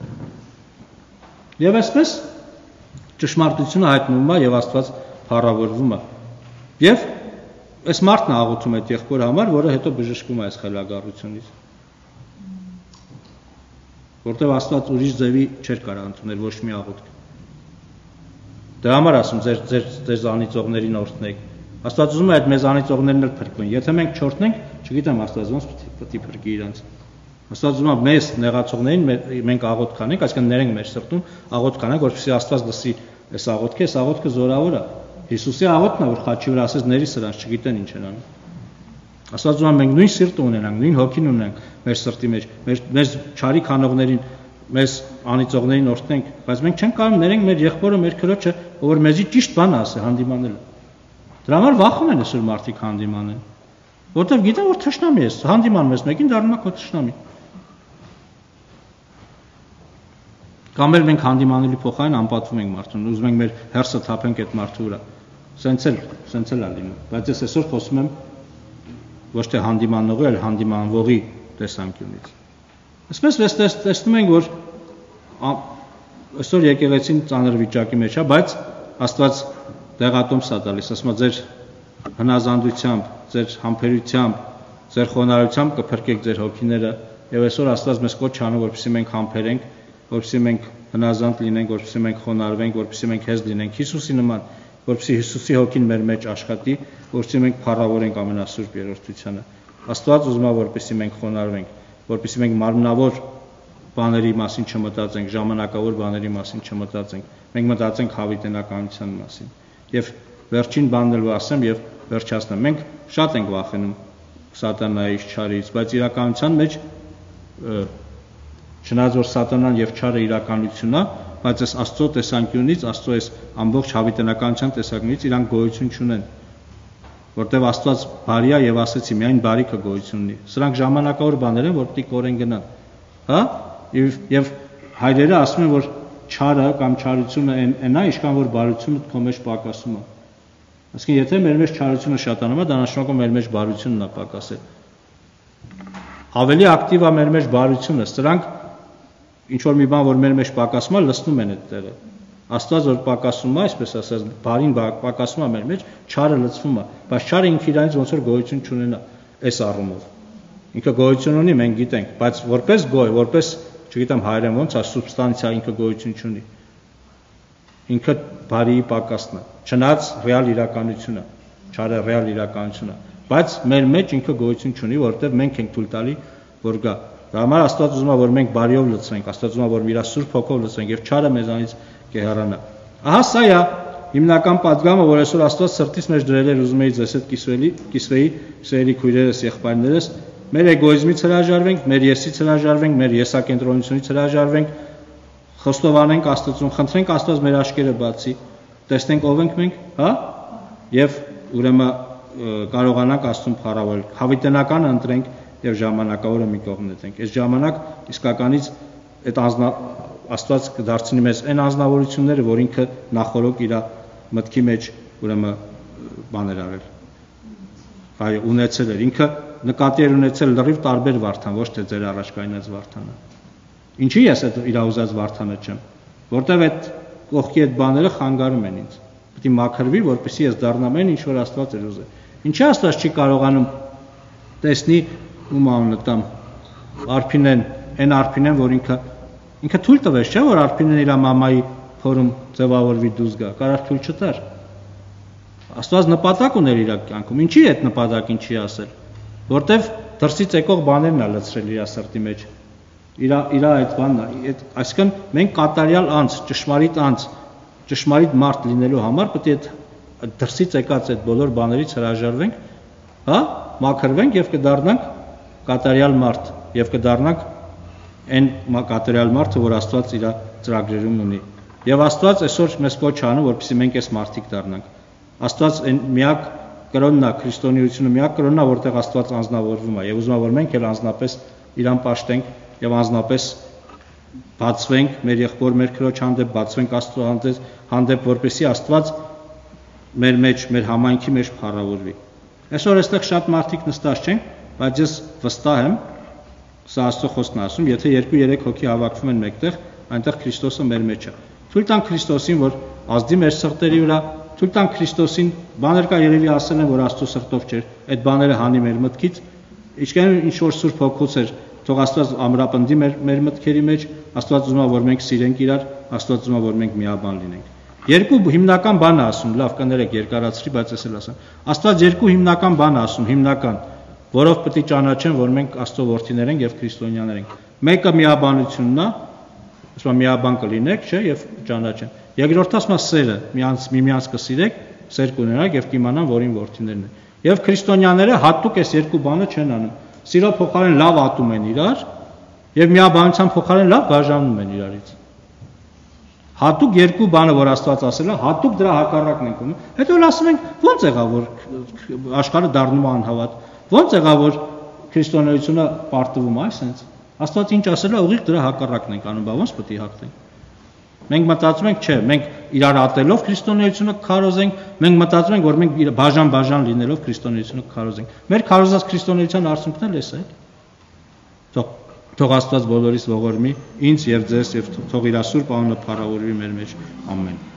Եվ այսպես ճշմարտությունը հայտնվում է եւ Աստված փառավորվում է։ Եվ այս մարդն է աղոթում այդ եղբոր համար, որը հետո բժշկում է այս խելագարությունից։ Որտեւ Աստված ուրիշ ձևի չէր կարող ընդունել ոչ մի աղոթք։ Դրա համար ասում ձեր ձեր ձեր զանիծողներին օրհնեք։ Աստված ուզում է այդ մեզ անիծողներն էլ փրկվեն։ Եթե մենք չորհնենք, չգիտեմ Աստված ոնց պետք է փրկի իրանց։ Աստված ուզում է մեզ նեղացողներին մենք աղոթք կանենք, այսինքն ներենք մեր սրտում աղոթք կանենք, որպեսզի Աստված լսի այս աղոթքը, այս աղոթքը զորավոր է։ Հիսուսի աղոթքն է, որ խաչի վրա ասես ների սրանց չգիտեն ինչ են անում։ Աստված ուզում է մենք նույն սիրտը ունենանք, նույն հոգին ունենանք մեր սրտի մեջ, մեր մեր չարի քանողներին մեզ անիծողներին օրհնենք, բայց մենք չենք կարող ներենք մեր եղբորը, մեր քրոջը, որ մեզի ճիշտ բան ասի, հանդիմանել։ Դրա համար վախում են այսօր մարդիկ հանդիմանեն, որտեղ գիտեն որ թշնամի է, հանդիմանում ես մեկին դառնում է քո թշնամի։ Կամ էլ մենք հանդիմանելի փոխային անպատվում ենք մարդուն, ուզում ենք մեր հերսը թափենք այդ մարդու վրա։ Սենց էլ, սենց էլ է լինում, բայց ես այսօր խոսում եմ ոչ թե հանդիմանողի, այլ հանդիմանվողի տեսանկյունից։ Այսպես տեսնում ենք, որ այսօր եկեղեցին ծանր վիճակի մեջ է, բայց Աստված դեղատոմս է տալիս, ասում է ձեր հնազանդությամբ, ձեր համբերությամբ, ձեր խոնարհությամբ կփրկեք ձեր հոգիները, եւ այսօր Աստված մեզ կոչ անում, որպեսզի մենք համբերենք, որպեսզի մենք հնազանդ լինենք, որպեսզի մենք խոնարհվենք, որպեսզի մենք հեզ լինենք Հիսուսի նման, որպեսզի Հիսուսի հոգին մեր մեջ աշխատի, որպեսզի մենք փառավորենք ամենասուրբ երրորդությանը։ Աստված ուզում է, որպեսզի մենք խոնարհվենք, որպեսզի մենք մարմնավոր բաների մասին չմտածենք, ժամանակավոր բաների մասին չմտածենք, մենք մտածենք հավիտենականության մասին։ Եվ վերջին բանն էլ ասեմ եւ վերջացնեմ, մենք շատ ենք վախենում սատանայից, չարից, բայց իրականության մեջ չնայած որ սատանան եւ չարը իրականությունն է, բայց այս Աստծո տեսանկյունից, Աստծո այս ամբողջ հավիտենականության տեսանկյունից իրանք գոյություն չունեն, որտեւ Աստված բարի է եւ ասեցի միայն բարիքը գոյություն ունի։ Սրանք ժամանակավոր բաներ են, որ պիտի կորեն գնան։ Հա? Եվ եւ հայրերը ասում են, որ չարը կամ չարությունը այն է, ինչքան որ բարությունը քո մեջ պակասում է։ Այսինքն եթե մեր մեջ չարությունը շատանում է, դա նշանակում է մեր մեջ բարությունն է պակասել։ Ավելի ակտիվ է մեր մեջ բարությունը, սրանք ինչ որ մի բան, որ մեր մեջ պակասում է, լցնում են այդ տեղը։ Աստված որ պակասում է, այսպես ասած, բարին պակասում է մեր մեջ, չարը լցվում է, բայց չարը ինքը իրանից ոնց որ գոյություն չունենա այս առումով։ Ինքը գոյություն ունի, մենք գիտենք, բայց որպես գոյ, որպես, չգիտեմ հայերեն ոնց է, սուբստանցիա ինքը գոյություն չունի։ Ինքը բարիի պակասն է, չնայած ռեալ իրականությունը, չարը ռեալ իրականությունը, բայց մեր մեջ ինքը գոյություն չունի, որովհետև մենք ենք թույլ տալի, որ գա։ Դրա համար Աստված ուզում է, որ մենք բարիով լցվենք, Աստված ուզում է, որ իր սուրբ հոգով լցվենք եւ չարը մեզանից կհեռանա։ Ահա սա է հիմնական պատգամը, որ այսօր Աստված սրտից մեջ դրել էր, ուզում էի ձեզ հետ կիսվելի, կիսվեի, սիրելի քույրերս, եղբայրներս, մեր էգոիզմից հրաժարվենք, մեր եսից հրաժարվենք, մեր եսակենտրոնությունից հրաժարվենք, խոստովանենք Աստծուն, խնդրենք Աստված մեր աչքերը բացի, տեսնենք ով ենք մենք, հա? Եւ ուրեմն կարողանանք Աստծուն փառավորել, հավիտենական ընտրենք եւ ժամանակավորը մի կողմ դնենք։ Այս ժամանակ իսկականից այդ անձնա Աստված կդարձնի մեզ այն անձնավորությունները, որ ինքը նախորոք իր մտքի մեջ ուրեմն բաներ արել։ Այո, ունեցել էր, ինքը նկատի էր ունեցել լրիվ տարբեր վարդան, ոչ թե ձեր առաջ կայնած վարդանը։ Ինչի ես այդ իր ուզած վարդանը չեմ, որտեվ այդ կողքի այդ բաները խանգարում են ինձ։ Պետք է մաքրվի, որպեսզի ես դառնամ այն, ինչ որ Աստված էր ուզել։ Ինչի Աստված չի կարողանում տեսնի ում անունը տամ Արփինեն, այն Արփինեն, որ ինքը ինքը թույլ տվեց, չէ՞ որ Արփինեն իր մամայի փորում ձևավորվի դուրս գա, կարար թույլ չտար։ Աստված նպատակ ուներ իր կյանքում։ Ինչի այդ նպատակին չի ասել, որտեվ դրսից եկող բաներն է լցրել իր սրտի մեջ։ իր իր այդ բանն է, այսինքն մենք կատարյալ անձ, ճշմարիտ անձ, ճշմարիտ մարդ լինելու համար պետք է այդ դրսից եկած այդ բոլոր բաներից հրաժարվենք, հա, մաքրվենք եւ կդառնանք կատարյալ մարդ եւ կդառնանք այն կատարյալ մարդը, որ Աստված իր ծրագրերում ունի։ Եվ Աստված այսօր մեզ կոչ անում, որպեսզի մենք այս մարդիկ դառնանք։ Աստված այն միակ կրոնն է, քրիստոնեությունը միակ կրոնն է, որտեղ Աստված անձնավորվում է, եւ ուզում եմ որ մենք էլ անձնապես իրան պաշտենք եւ անձնապես բացվենք մեր եղբոր մեր քրոջ հանդեպ, բացվենք Աստծո հանդեպ, հանդեպ որպեսզի Աստված մեր մեջ, մեր համայնքի մեջ փառավորվի։ Այսօր այստեղ շատ մարդիկ նստած չեն, բայց ես վստահ եմ, սա Աստծո խոսքն է ասում, եթե երկու-երեք հոգի հավաքվում են մեկտեղ, այնտեղ Քրիստոսը մեր մեջ է։ Թույլ տանք Քրիստոսին, որ ազդի մեր սրտերի վրա, թույլ տանք Քրիստոսին, բաներ կա երևի ասել են, որ Աստծո սրտով չէր, այդ բաները հանի մեր մտքից, ինչքան ինչ որ Սուրբ Հոգուց էր, թող Աստված ամրապնդի մեր մեր մտքերի մեջ, Աստված ուզում է, որ մենք սիրենք իրար, Աստված ուզում է, որ մենք միաբան լինենք։ Երկու հիմնական բան է ասում, լավ կներեք երկարացրի, բայց ես էլ ասեմ։ Աստված երկու հիմնական բան է ասում, հիմնական, որով պետք է ճանաչեն, որ մենք Աստծո որդիներ ենք եւ քրիստոնյաներ ենք։ Մեկը միաբանությունն է, ասում միաբան կլինեք, չէ, եւ ճանաչեն։ Երկրորդը ասում է սերը, միմյանց միմյանց կսիրեք, սեր կունենաք եւ կիմանան, որին որդիներն են։ Եվ քրիստոնյաները հատուկ այս երկու բանը չեն անում։ Սիրո փոխարեն լավ ատում են իրար եւ միաբանության փոխարեն լավ բաժանում են իրարից։ Հատուկ երկու բանը, որ Աստված ասել է, հատուկ դրա հակառակն ենք ունում։ Հետո էլ ասում ենք, ո՞նց եղավ, որ աշխարհը դառնում է անհավատ։ Ո՞նց եղավ, որ քրիստոնեությունը պարտվում է, այսպես։ Աստված ինչ ասել է, ուղիղ դրա հակառակն ենք անում, բա ո՞նց պետք է հաղթենք։ Մենք մտածում ենք, չէ, մենք իրար ատելով քրիստոնեությունը քարոզենք, մենք մտածում ենք, որ մենք բաժան-բաժան լինելով քրիստոնեությունը քարոզենք։ Մեր քարոզած քրիստոնեության արդյունքն էլ էս է։ Թող թող Աստված բոլորիս ողորմի, ինձ եւ ձեզ եւ թող իր սուրբ անունը փառավորվի մեր մեջ։ Ամեն։